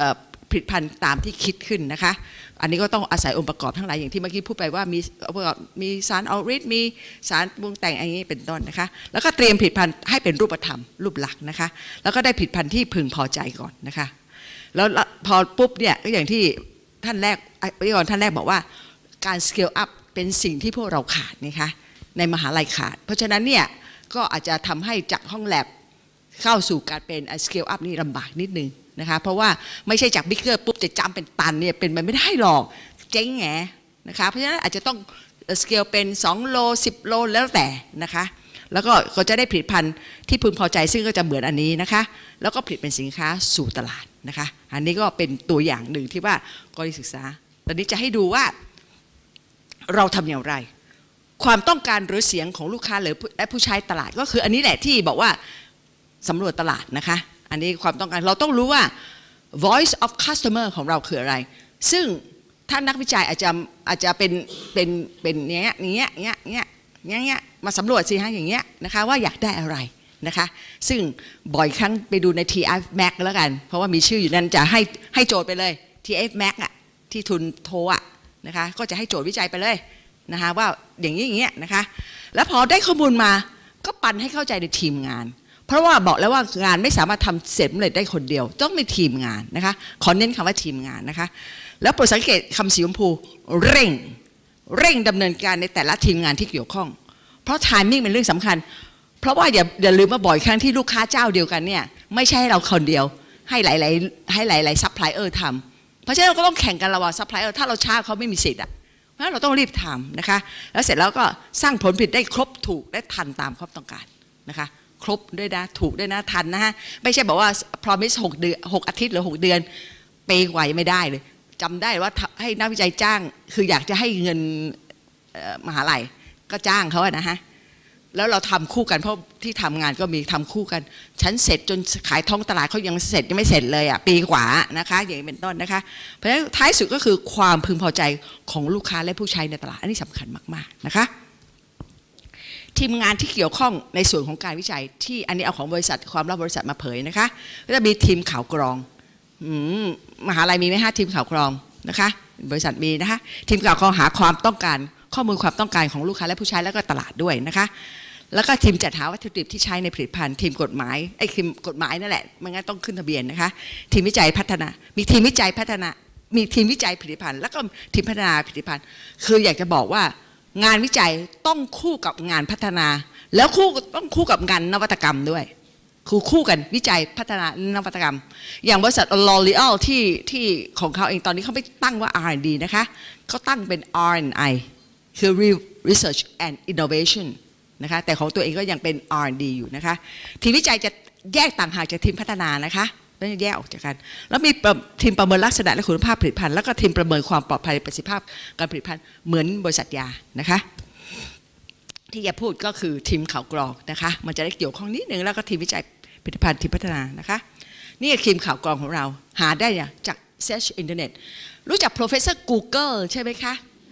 ผลิตภัณฑ์ตามที่คิดขึ้นนะคะอันนี้ก็ต้องอาศัยองค์ประกอบทั้งหลายอย่างที่เมื่อกี้พูดไปว่ามีสารออริทมีสารปรุงแต่งอะไรนี้เป็นต้นนะคะแล้วก็เตรียมผลิตภัณฑ์ให้เป็นรูปธรรมรูปลักษณ์นะคะแล้วก็ได้ผลิตภัณฑ์ที่พึงพอใจก่อนนะคะแล้วพอปุ๊บเนี่ยก็อย่างที่ท่านแรกวิทยากรท่านแรกบอกว่าการ scale up เป็นสิ่งที่พวกเราขาดนะคะในมหาลัยขาดเพราะฉะนั้นเนี่ยก็อาจจะทำให้จากห้องแลบเข้าสู่การเป็น scale up นี่ลำบากนิดนึงนะคะเพราะว่าไม่ใช่จากบิ๊กเกอร์ปุ๊บจะจำเป็นตันเนี่ยเป็นไปไม่ได้หรอกเจ๊งแงนะคะเพราะฉะนั้นอาจจะต้องสเกลเป็น2 โล 10 โลแล้วแต่นะคะแล้วก็จะได้ผลิตภัณฑ์ที่พึงพอใจซึ่งก็จะเหมือนอันนี้นะคะแล้วก็ผลิตเป็นสินค้าสู่ตลาดนะคะอันนี้ก็เป็นตัวอย่างหนึ่งที่ว่ากรณีศึกษาตอนนี้จะให้ดูว่าเราทำอย่างไรความต้องการหรือเสียงของลูกค้าหรือและผู้ใช้ตลาดก็คืออันนี้แหละที่บอกว่าสำรวจตลาดนะคะอันนี้ความต้องการเราต้องรู้ว่า voice of customer ของเราคืออะไรซึ่งถ้านักวิจัยอาจจะเป็นเนี้ยมาสำรวจสิฮะอย่างเงี้ยนะคะว่าอยากได้อะไรนะคะซึ่งบ่อยครั้งไปดูใน TF Mac แล้วกันเพราะว่ามีชื่ออยู่นั้นจะให้โจทย์ไปเลย TF Mac อ่ะที่ทุนโทอ่ะนะคะก็จะให้โจทย์วิจัยไปเลยนะคะว่าอย่างนี้นะคะแล้วพอได้ข้อมูลมาก็ปั่นให้เข้าใจในทีมงานเพราะว่าบอกแล้วว่างานไม่สามารถทำเสร็จเลยได้คนเดียวต้องมีทีมงานนะคะขอเน้นคำว่าทีมงานนะคะแล้วโปรดสังเกตคำสีชมพูเร่งดำเนินการในแต่ละทีมงานที่เกี่ยวข้องเพราะ timing เป็นเรื่องสำคัญเพราะว่าอย่าลืมว่าบ่อยครั้งที่ลูกค้าเจ้าเดียวกันเนี่ยไม่ใช่ให้เราคนเดียวให้หลายซัพพลายเออร์ทำเพราะฉะนั้นเราก็ต้องแข่งกันระหว่างซัพพลายเออร์ถ้าเราช้าเขาไม่มีสิทธิ์อ่ะเพราะฉะนั้นเราต้องรีบทำนะคะแล้วเสร็จแล้วก็สร้างผลผลิตได้ครบถูกและทันตามความต้องการนะคะครบด้วยนะถูกด้วยนะทันนะฮะไม่ใช่บอกว่า promise 6 อาทิตย์หรือ6 เดือนเปย์ไหวไม่ได้เลยจำได้ว่าให้นักวิจัยจ้างคืออยากจะให้เงินมหาลัยก็จ้างเขาอะนะฮะแล้วเราทำคู่กันเพราะที่ทำงานก็มีทำคู่กันฉันเสร็จจนขายท้องตลาดเขายังไม่เสร็จเลยอ่ะปีกว่านะคะอย่างนี้เป็นต้นนะคะเพราะฉะนั้นท้ายสุดก็คือความพึงพอใจของลูกค้าและผู้ใช้ในตลาดอันนี้สำคัญมากๆนะคะทีมงานที่เกี่ยวข้องในส่วนของการวิจัยที่อันนี้เอาของบริษัทความลับบริษัทมาเผยนะคะก็จะมีทีมข่าวกรองมหาลัยมีไหมฮะทีมข่าวกรองนะคะบริษัทมีนะคะทีมข่าวกรองหาความต้องการข้อมูลความต้องการของลูกค้าและผู้ใช้แล้วก็ตลาดด้วยนะคะแล้วก็ทีมจัดหาวัตถุดิบที่ใช้ในผลิตภัณฑ์ทีมกฎหมายทีมกฎหมายนั่นแหละไม่งั้นต้องขึ้นทะเบียนนะคะทีมวิจัยพัฒนามีทีมวิจัยพัฒนามีทีมวิจัยผลิตภัณฑ์แล้วก็ทีมพัฒนาผลิตภัณฑ์คืออยากจะบอกว่างานวิจัยต้องคู่กับงานพัฒนาแล้วต้องคู่กับงานนวัตกรรมด้วยคู่กันวิจัยพัฒนานวัตกรรมอย่างบริษัท L'Oreal ที่ของเขาเองตอนนี้เขาไม่ตั้งว่า R&D นะคะเขาตั้งเป็น R&I คือ Research and Innovation นะคะแต่ของตัวเองก็ยังเป็น R&D อยู่นะคะทีมวิจัยจะแยกต่างหากจากทีมพัฒนานะคะต้องแยกออกจากกันแล้วมีทีมประเมินลักษณะและคุณภาพผลิตภัณฑ์แล้วก็ทีมประเมินความปลอดภัยประสิทธิภาพการผลิตภัณฑ์เหมือนบริษัทยานะคะที่จะพูดก็คือทีมข่าวกรองนะคะมันจะได้เกี่ยวข้องนิดนึงแล้วก็ทีมวิจัยผลิตภัณฑ์ทีมพัฒนานะคะนี่ทีมข่าวกรองของเราหาได้จาก Search Internet รู้จัก Professor Google ใช่ไหมคะ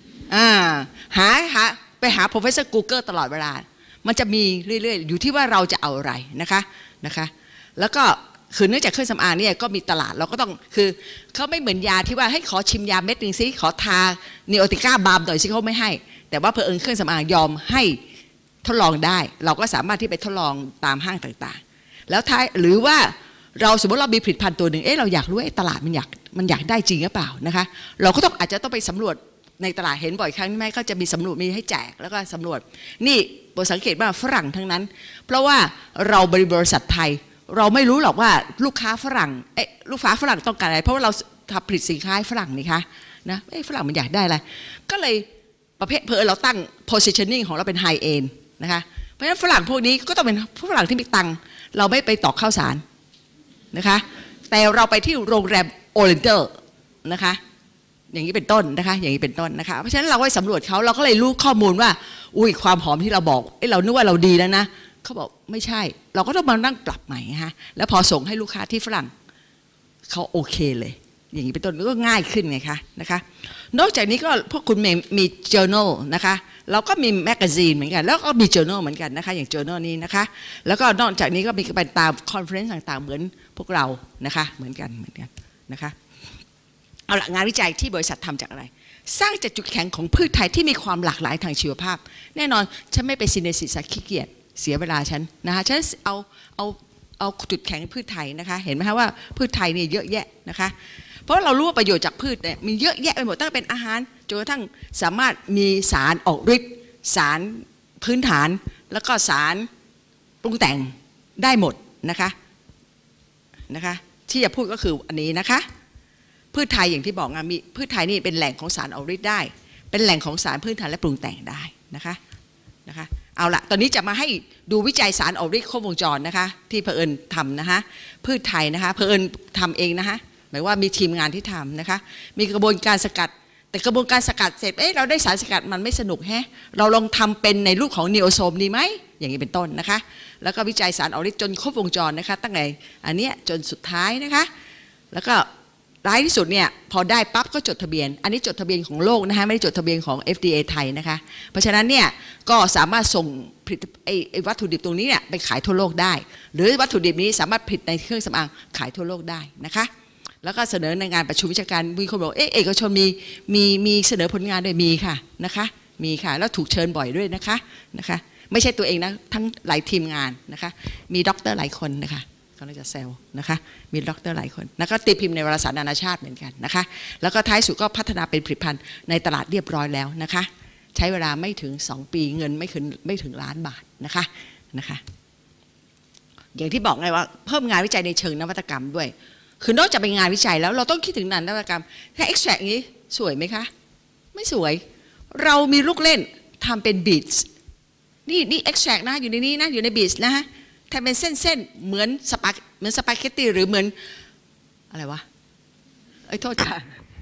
ไปหา Professor Google ตลอดเวลามันจะมีเรื่อยๆอยู่ที่ว่าเราจะเอาอะไรนะคะแล้วก็คือเนื่องจากเครื่องสำอางเนี่ยก็มีตลาดเราก็ต้องคือเขาไม่เหมือนยาที่ว่าให้ขอชิมยาเม็ดนึงสิขอทานีโอติก้าบาล์มหน่อยสิเขาไม่ให้แต่ว่าเผอิญเครื่องสำอางยอมให้ทดลองได้เราก็สามารถที่ไปทดลองตามห้างต่างๆแล้วท้ายหรือว่าเราสมมติเรามีผลิตภัณฑ์ตัวหนึ่งเราอยากรู้ว่าตลาดมันอยากได้จริงหรือเปล่านะคะเราก็อาจจะต้องไปสำรวจในตลาดเห็นบ่อยครั้งไหมก็จะมีสำรวจมีให้แจกแล้วก็สำรวจนี่โปรดสังเกตว่าฝรั่งทั้งนั้นเพราะว่าเราบริษัทไทยเราไม่รู้หรอกว่าลูกค้าฝรั่งลูกค้าฝรั่งต้องการอะไรเพราะว่าเราผลิตสินค้าให้ฝรั่งนี่คะนะฝรั่งมันอยากได้อะไรก็เลยประเภทเราตั้ง positioning ของเราเป็น high end นะคะเพราะฉะนั้นฝรั่งพวกนี้ก็ต้องเป็นฝรั่งที่มีตังค์เราไม่ไปตอกข้าวสารนะคะแต่เราไปที่โรงแรม Oriental นะคะอย่างนี้เป็นต้นนะคะอย่างนี้เป็นต้นนะคะเพราะฉะนั้นเราก็สำรวจเขาเราก็เลยรู้ข้อมูลว่าอุ้ยความหอมที่เราบอกเรานึกว่าเราดีแล้วนะเขาบอกไม่ใช่เราก็ต้องมานั่งปรับใหม่ฮะแล้วพอส่งให้ลูกค้าที่ฝรั่งเขาโอเคเลยอย่างนี้เป็นต้นก็ง่ายขึ้นไงคะนะคะนอกจากนี้ก็พวกคุณมี journal นะคะเราก็มีแมกกาซีนเหมือนกันแล้วก็มี journal เหมือนกันนะคะอย่าง journal นี้นะคะแล้วก็นอกจากนี้ก็มีไปตามคอนเฟอเรนซ์ต่างๆเหมือนพวกเรานะคะเหมือนกันนะคะเอาละงานวิจัยที่บริษัททำจากอะไรสร้างจากจุดแข็งของพืชไทยที่มีความหลากหลายทางชีวภาพแน่นอนฉันไม่ไปซินเนซิสขี้เกียจเสียเวลาฉันนะคะฉันเอาจุดแข็งพืชไทยนะคะเห็นไหมคะว่าพืชไทยเนี่ยเยอะแยะนะคะเพราะเรารู้ว่าประโยชน์จากพืชเนี่ยมีเยอะแยะไปหมดตั้งแต่เป็นอาหารจนกระทั่งสามารถมีสารออกฤทธิ์สารพื้นฐานแล้วก็สารปรุงแต่งได้หมดนะคะที่จะพูดก็คืออันนี้นะคะพืชไทยอย่างที่บอกมีพืชไทยนี่เป็นแหล่งของสารออกฤทธิ์ได้เป็นแหล่งของสารพื้นฐานและปรุงแต่งได้นะคะเอาละตอนนี้จะมาให้ดูวิจัยสารออกฤทธิ์ครบวงจรนะคะที่เผอิญทำนะคะพืชไทยนะคะเผอิญทำเองนะคะหมายว่ามีทีมงานที่ทำนะคะมีกระบวนการสกัดแต่กระบวนการสกัดเสร็จเราได้สารสกัดมันไม่สนุกแฮะเราลองทำเป็นในรูปของนีโอโซมดีไหมอย่างนี้เป็นต้นนะคะแล้วก็วิจัยสารออกฤทธิ์จนครบวงจรนะคะตั้งแต่อันนี้จนสุดท้ายนะคะแล้วก็ท้ายที่สุดเนี่ยพอได้ปั๊บก็จดทะเบียนอันนี้จดทะเบียนของโลกนะคะไม่ได้จดทะเบียนของ FDA ไทยนะคะเพราะฉะนั้นเนี่ยก็สามารถส่งวัตถุดิบตรงนี้เนี่ยไปขายทั่วโลกได้หรือวัตถุดิบนี้สามารถผลิตในเครื่องสำอางขายทั่วโลกได้นะคะแล้วก็เสนอในงานประชุมวิชาการมีคนบอกเอกชนมีเสนอผลงานด้วยมีค่ะนะคะมีค่ะแล้วถูกเชิญบ่อยด้วยนะคะไม่ใช่ตัวเองนะทั้งหลายทีมงานนะคะมีด็อกเตอร์หลายคนนะคะเขาจะแซวนะคะมีด็อกเตอร์หลายคนแล้วก็ตีพิมพ์ในวารสารนานาชาติเหมือนกันนะคะแล้วก็ท้ายสุดก็พัฒนาเป็นผลิตภัณฑ์ในตลาดเรียบร้อยแล้วนะคะใช้เวลาไม่ถึง2 ปีเงินไม่ถึงล้านบาทนะคะอย่างที่บอกไงว่าเพิ่มงานวิจัยในเชิงนวัตกรรมด้วยคือนอกจากเป็นงานวิจัยแล้วเราต้องคิดถึงนวัตกรรมถ้า extract อย่างนี้สวยไหมคะไม่สวยเรามีลูกเล่นทำเป็น beads นี่ extract นะอยู่ในนี้นะอยู่ใน beads นะฮะทำเป็นเส้นๆเหมือนสปาเกตตี้หรือเหมือนอะไรวะโทษค่ะ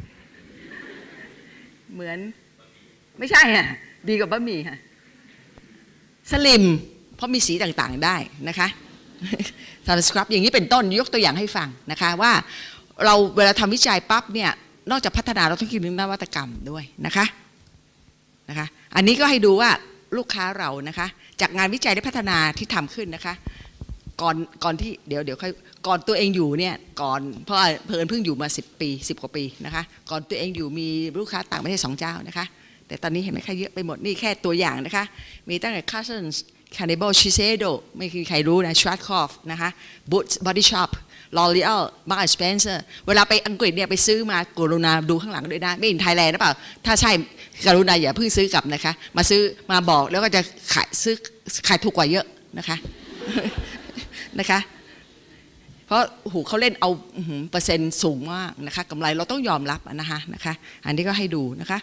เหมือนไม่ใช่ฮะดีกว่าบะหมี่ค่ะสลิมเพราะมีสีต่างๆได้นะคะทำสครับอย่างนี้เป็นต้นยกตัวอย่างให้ฟังนะคะว่าเราเวลาทำวิจัยปั๊บเนี่ยนอกจากพัฒนาเราต้องคิดถึงนวัตกรรมด้วยนะคะอันนี้ก็ให้ดูว่าลูกค้าเรานะคะจากงานวิจัยและพัฒนาที่ทำขึ้นนะคะก่อนที่เดี๋ยวค่อยก่อนตัวเองอยู่เนี่ยก่อนเพราะเพิ่งอยู่มา10 กว่าปีนะคะก่อนตัวเองอยู่มีลูกค้าต่างประเทศ2 เจ้านะคะแต่ตอนนี้เห็นไหมคะเยอะไปหมดนี่แค่ตัวอย่างนะคะมีตั้งแต่ Cousins Cannibal Shiseido ไม่มีใครรู้นะ Schwarzkopf นะคะ Boots Body Shop L'Oreal Marks & Spencer เวลาไปอังกฤษเนี่ยไปซื้อมากรุณาดูข้างหลังด้วยนะไม่อินไทยแลนด์หรือเปล่าถ้าใช่กรุณาอย่าเพิ่งซื้อกลับนะคะมาซื้อมาบอกแล้วก็จะขายถูกกว่าเยอะนะคะเพราะเขาเล่นเอาเปอร์เซ็นต์สูงมากนะคะกำไรเราต้องยอมรับนะคะอันนี้ก็ให้ดูนะคะ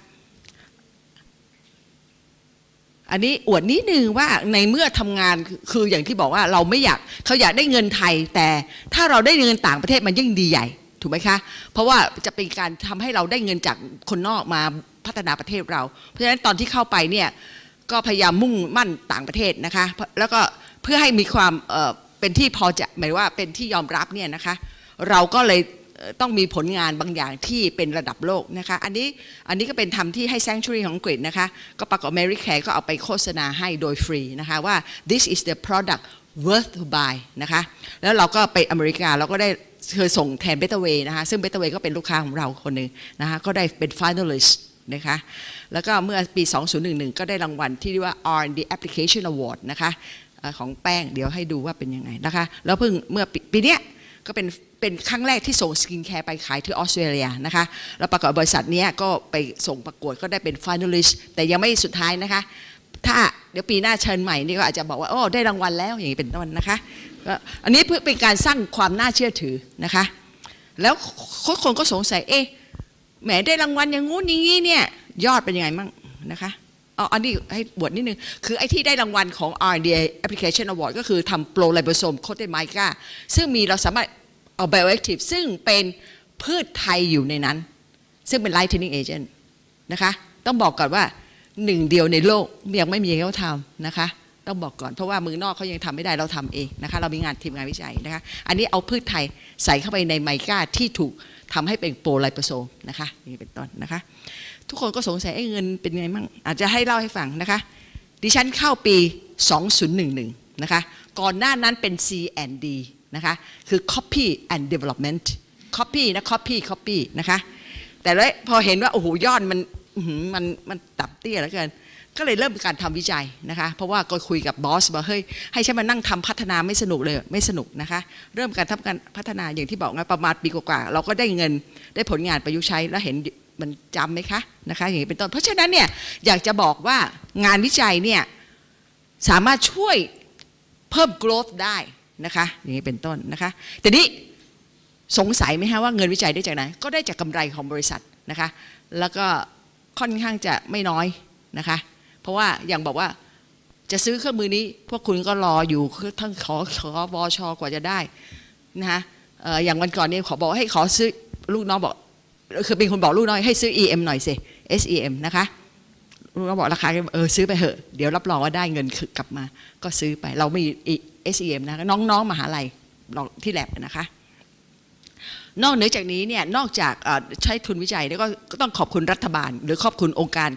อันนี้อวดนิดนึงว่าในเมื่อทำงานคืออย่างที่บอกว่าเราไม่เขาอยากได้เงินไทยแต่ถ้าเราได้เงินต่างประเทศมันยิ่งดีใหญ่ถูกไหมคะเพราะว่าจะเป็นการทำให้เราได้เงินจากคนนอกมาพัฒนาประเทศเราเพราะฉะนั้นตอนที่เข้าไปเนี่ยก็พยายามมุ่งมั่นต่างประเทศนะคะแล้วก็เพื่อให้มีความเป็นที่พอจะหมายว่าเป็นที่ยอมรับเนี่ยนะคะเราก็เลยต้องมีผลงานบางอย่างที่เป็นระดับโลกนะคะอันนี้ก็เป็นทำที่ให้ Sanctuary ของอังกฤษนะคะก็ปรากฏ Americare ก็เอาไปโฆษณาให้โดยฟรีนะคะว่า this is the product worth to buy นะคะแล้วเราก็ไปอเมริกาเราก็ได้เคยส่งแทน Better Way นะคะซึ่ง Better Way ก็เป็นลูกค้าของเราคนหนึ่งนะคะก็ได้เป็น finalist นะคะแล้วก็เมื่อปี 2011 ก็ได้รางวัลที่เรียกว่า R&D Application Award นะคะของแป้งเดี๋ยวให้ดูว่าเป็นยังไงนะคะแล้วเพิ่งเมื่อปีนี้ก็เป็นครั้งแรกที่ส่งสกินแคร์ไปขายที่ออสเตรเลียนะคะแล้วปรากฏบริษัทนี้ก็ไปส่งประกวดก็ได้เป็น finalist แต่ยังไม่สุดท้ายนะคะถ้าเดี๋ยวปีหน้าเชิญใหม่นี่ก็อาจจะบอกว่าโอ้ได้รางวัลแล้วอย่างนี้เป็นต้นนะคะอันนี้เพื่อเป็นการสร้างความน่าเชื่อถือนะคะแล้วคนก็สงสัยแหมได้รางวัลอย่างงู้นอย่างนี้เนี่ยยอดเป็นยังไงมั่งนะคะอันนี้ให้บวชนิดนึงคือไอ้ที่ได้รางวัลของ R&D Application Award ก็คือทำโปรไลโบโซมโคเทนไมก้าซึ่งมีเราสามารถเอา Bioactive ซึ่งเป็นพืชไทยอยู่ในนั้นซึ่งเป็น Lightening Agent นะคะต้องบอกก่อนว่าหนึ่งเดียวในโลกยังไม่มีเขาทำนะคะต้องบอกก่อนเพราะว่าเมืองนอกเขายังทำไม่ได้เราทำเองนะคะเรามีทีมงานวิจัยนะคะอันนี้เอาพืชไทยใส่เข้าไปในไมก้าที่ถูกทำให้เป็นโปรไลโบโซมนะคะนี่เป็นต้นนะคะทุกคนก็สงสัยเงินเป็นไงมั่งอาจจะให้เล่าให้ฟังนะคะดิฉันเข้าปี 2011 นะคะก่อนหน้านั้นเป็น C&D นะคะคือ Copy and Development Copy นะ Copy นะคะแต่แล้วพอเห็นว่าโอ้โหยอดมันต่ำเตี้ยแล้วเกินก็เลยเริ่มการทำวิจัยนะคะเพราะว่าก็คุยกับบอสบอกเฮ้ยให้ฉันมานั่งทำพัฒนาไม่สนุกเลยไม่สนุกนะคะเริ่มการทำการพัฒนาอย่างที่บอกไงประมาณปีกว่าเราก็ได้เงินได้ผลงานประยุกต์ใช้แล้วเห็นมันจำไหมคะนะคะอย่างนี้เป็นต้นเพราะฉะนั้นเนี่ยอยากจะบอกว่างานวิจัยเนี่ยสามารถช่วยเพิ่ม growth ได้นะคะอย่างนี้เป็นต้นนะคะแต่นี้สงสัยไหมฮะว่าเงินวิจัยได้จากไหนก็ได้จากกำไรของบริษัทนะคะแล้วก็ค่อนข้างจะไม่น้อยนะคะเพราะว่าอย่างบอกว่าจะซื้อเครื่องมือนี้พวกคุณก็รออยู่ทั้งขอบชกว่าจะได้นะคะอย่างวันก่อนนี้ขอบอกให้ขอซื้อลูกน้องบอกคือเป็นคนบอกลูกน้องให้ซื้อ EM หน่อยสิ SEM นะคะลูกน้องบอกราคาซื้อไปเถอะเดี๋ยวรับรองว่าได้เงินกลับมาก็ซื้อไปเราไม่ SEM นะน้องๆมหาลัยที่แลบนะคะนอกเหนือจากนี้เนี่ยนอกจากใช้ทุนวิจัยแล้วก็ต้องขอบคุณรัฐบาลหรือขอบคุณองค์การ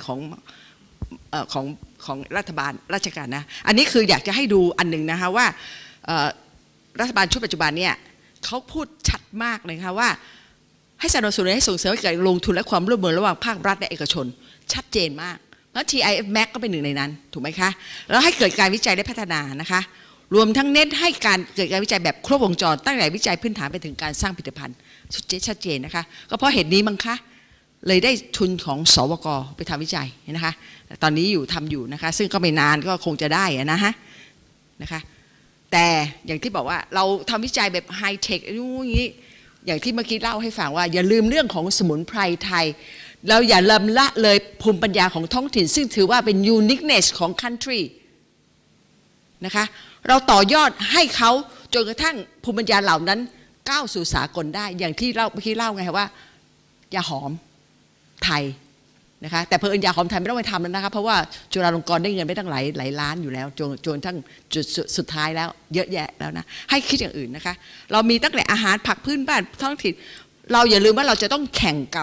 ของรัฐบาลราชการนะอันนี้คืออยากจะให้ดูอันหนึ่งนะคะว่ารัฐบาลชุดปัจจุบันเนี่ยเขาพูดชัดมากเลยค่ะว่าให้สนับสนุนให้ส่งเสริมให้เกิดลงทุนและความร่วมมือระหว่างภาครัฐและเอกชนชัดเจนมากแล้ว TIF Mac ก็เป็นหนึ่งในนั้นถูกไหมคะแล้วให้เกิดการวิจัยและพัฒนานะคะรวมทั้งเน้นให้การเกิดการวิจัยแบบครบวงจรตั้งแต่วิจัยพื้นฐานไปถึงการสร้างผลิตภัณฑ์ชัดเจนนะคะก็เพราะเหตุนี้มั้งคะเลยได้ทุนของสวก.ไปทำวิจัยนะคะตอนนี้ทำอยู่นะคะซึ่งก็ไม่นานก็คงจะได้นะคะแต่อย่างที่บอกว่าเราทำวิจัยแบบไฮเทคอย่างนี้อย่างที่เมื่อกี้เล่าให้ฟังว่าอย่าลืมเรื่องของสมุนไพรไทยเราอย่าลืมละเลยภูมิปัญญาของท้องถิ่นซึ่งถือว่าเป็น uniqueness ของ country นะคะเราต่อยอดให้เขาจนกระทั่งภูมิปัญญาเหล่านั้นก้าวสู่สากลได้อย่างที่เมื่อกี้เล่าไงว่ายาหอมไทยนะคะแต่เพิ่นยาหอมไทยไม่ต้องไปทำแล้วนะคะเพราะว่าจุฬาลงกรณ์ได้เงินไปตั้งหลายล้านอยู่แล้วจนทั้งจุดสุดท้ายแล้วเยอะแยะแล้วนะให้คิดอย่างอื่นนะคะเรามีตั้งแต่อาหารผักพื้นบ้านท้องถิ่นเราอย่าลืมว่าเราจะต้องแข่งกับ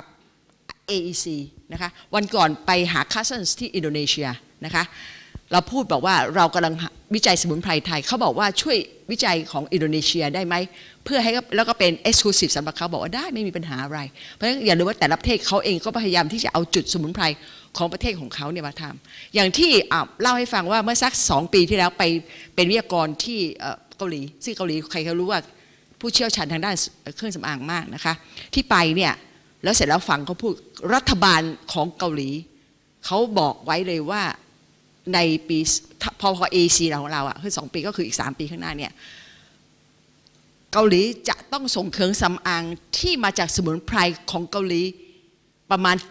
AEC นะคะวันก่อนไปหา Cousins ที่อินโดนีเซียนะคะเราพูดบอกว่าเรากำลังวิจัยสมุนไพรไทยเขาบอกว่าช่วยวิจัยของอินโดนีเซียได้ไหมเพื่อให้แล้วก็เป็น exclusive สำหรับเขาบอกว่าได้ไม่มีปัญหาอะไรเพราะฉะนั้นอย่าลืมว่าแต่ละประเทศเขาเองก็พยายามที่จะเอาจุดสมุนไพรของประเทศของเขาเนี่ยมาทำอย่างที่เล่าให้ฟังว่าเมื่อสัก2 ปีที่แล้วไปเป็นวิทยากรที่เกาหลีซึ่งเกาหลีใครเขารู้ว่าผู้เชี่ยวชาญทางด้านเครื่องสำอางมากนะคะที่ไปเนี่ยแล้วเสร็จแล้วฟังเขาพูดรัฐบาลของเกาหลีเขาบอกไว้เลยว่าในปีพอAC ของเราคือ2 ปีก็คืออีก3 ปีข้างหน้าเนี่ยเกาหลีจะต้องส่งเครื่องสำอางที่มาจากสมุนไพรของเกาหลีประมาณ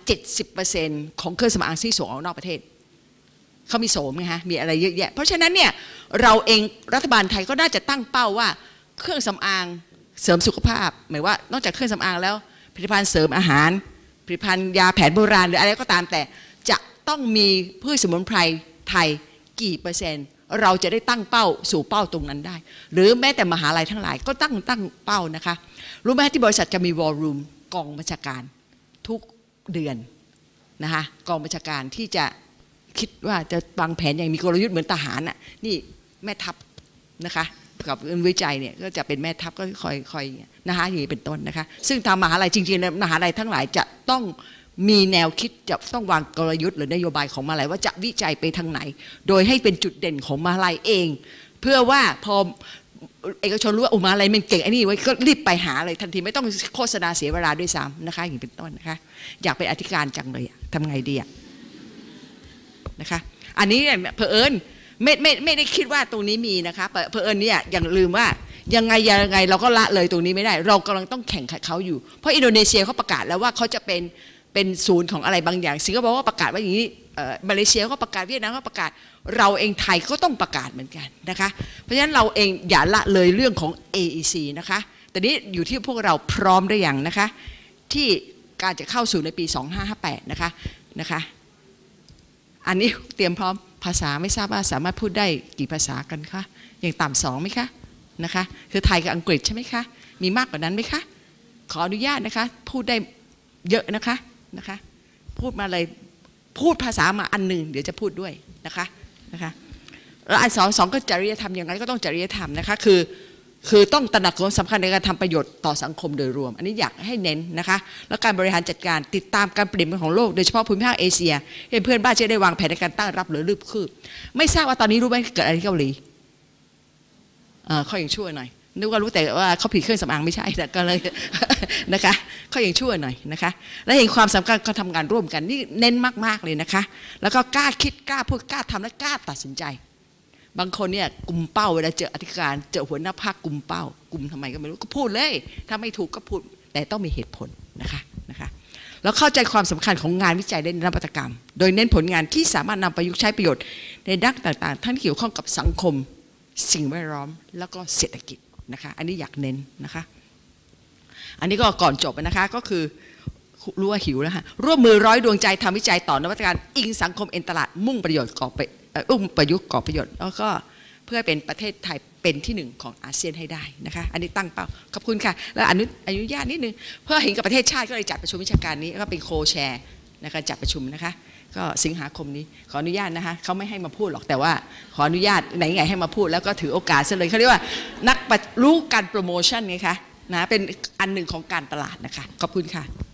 70% ของเครื่องสำอางที่ส่งออกนอกประเทศเขามีโสมไงฮะมีอะไรเยอะแยะเพราะฉะนั้นเนี่ยเราเองรัฐบาลไทยก็น่าจะตั้งเป้าว่าเครื่องสำอางเสริมสุขภาพหมายว่านอกจากเครื่องสำอางแล้วผลิตภัณฑ์เสริมอาหารผลิตภัณฑ์ยาแผนโบราณหรืออะไรก็ตามแต่จะต้องมีพืชสมุนไพรไทยกี่เปอร์เซ็นต์เราจะได้ตั้งเป้าสู่เป้าตรงนั้นได้หรือแม้แต่มหาลัยทั้งหลายก็ตั้งเป้านะคะรู้ไหมที่บริษัทจะมีวอลลุ่มกองบัญชาการทุกเดือนนะคะกองบัญชาการที่จะคิดว่าจะวางแผนอย่างมีกลยุทธ์เหมือนทหารน่ะนี่แม่ทัพนะคะกับวิจัยเนี่ยก็จะเป็นแม่ทัพก็คอยนะคะอย่างนี้เป็นต้นนะคะซึ่งทางมหาลัยจริงๆมหาลัยทั้งหลายจะต้องมีแนวคิดจะต้องวางกลยุทธ์หรือนโยบายของมหาลัยว่าจะวิจัยไปทางไหนโดยให้เป็นจุดเด่นของมหาลัยเองเพื่อว่าพอเอกชนรู้ว่ามหาลัยมันเก่งไอ้นี่ไว้ก็รีบไปหาเลยทันทีไม่ต้องโฆษณาเสียเวลาด้วยซ้ำนะคะอย่างนี้เป็นต้นนะคะอยากเป็นอธิการจังเลยทำไงดีนะคะอันนี้เผอิญไม่ได้คิดว่าตรงนี้มีนะคะเผอิญเนี่ยอย่างลืมว่ายังไงเราก็ละเลยตรงนี้ไม่ได้เรากำลังต้องแข่งขันเขาอยู่เพราะอินโดนีเซียเขาประกาศแล้วว่าเขาจะเป็นศูนย์ของอะไรบางอย่างสิงคโปร์ก็ประกาศว่าอย่างนี้มาเลเซียก็ประกาศเวียดนามก็ประกาศเราเองไทยก็ต้องประกาศเหมือนกันนะคะเพราะฉะนั้นเราเองอย่าละเลยเรื่องของ AEC นะคะแต่นี้อยู่ที่พวกเราพร้อมหรือยังนะคะที่การจะเข้าสู่ในปี2558นะคะอันนี้เตรียมพร้อมภาษาไม่ทราบว่าสามารถพูดได้กี่ภาษากันคะอย่างต่ำ2ไหมคะนะคะคือไทยกับอังกฤษใช่ไหมคะมีมากกว่านั้นไหมคะขออนุญาตนะคะพูดได้เยอะนะคะพูดมาเลยพูดภาษามาอันหนึ่งเดี๋ยวจะพูดด้วยนะคะแล้วอันสองก็จริยธรรมอย่างไรก็ต้องจริยธรรมนะคะคือคือต้องตระหนักความสำคัญในการทำประโยชน์ต่อสังคมโดยรวมอันนี้อยากให้เน้นนะคะแล้วการบริหารจัดการติดตามการเปลี่ยนแปลงของโลกโดยเฉพาะภูมิภาคเอเชียให้เพื่อนบ้านจะได้วางแผนในการตั้งรับหรือรืบคืบไม่ทราบว่าตอนนี้รู้ไหมเกิดอะไรที่เกาหลีเขายังชั่วหน่อยนึกว่ารู้แต่ว่าเขาผิดเครื่องสำอางไม่ใช่แต่ก็เลยนะคะเขายังชั่วหน่อยนะคะและเห็นความสำคัญเขาทำงานร่วมกันนี่เน้นมากๆเลยนะคะแล้วก็กล้าคิดกล้าพูดกล้าทำและกล้าตัดสินใจบางคนเนี่ยกลุ่มเป้าเวลาเจออธิการเจอหัวหน้าพรรคกลุ่มเป้ากลุ่มทำไมก็ไม่รู้ก็พูดเลยถ้าไม่ถูกก็พูดแต่ต้องมีเหตุผลนะคะแล้วเข้าใจความสำคัญของงานวิจัยและนวัตกรรมโดยเน้นผลงานที่สามารถนำประยุกต์ใช้ประโยชน์ในด้านต่างๆทั้งที่เกี่ยวข้องกับสังคมสิ่งแวดล้อมแล้วก็เศรษฐกิจนะคะอันนี้อยากเน้นนะคะอันนี้ก็ก่อนจบนะคะก็คือรู้ว่าหิวแล้วค่ะร่วมมือร้อยดวงใจทำวิจัยต่อนวัตกรรมอิงสังคมเอ็นตลาดมุ่งประโยชน์ก่อไปประยุกต์ก่อประโยชน์แล้วก็เพื่อเป็นประเทศไทยเป็นที่หนึ่งของอาเซียนให้ได้นะคะอันนี้ตั้งเป้าขอบคุณค่ะแล้วอนุญาตนิดนึงเพื่อเห็นกับประเทศชาติก็เลยจัดประชุมวิชาการนี้ก็เป็นโคแชร์ในการจัดประชุมนะคะก็สิงหาคมนี้ขออนุญาตนะคะเขาไม่ให้มาพูดหรอกแต่ว่าขออนุญาตไหนให้มาพูดแล้วก็ถือโอกาสซะเลยเขาเรียกว่านักรู้การโปรโมชั่นไงคะนะเป็นอันหนึ่งของการตลาดนะคะขอบคุณค่ะ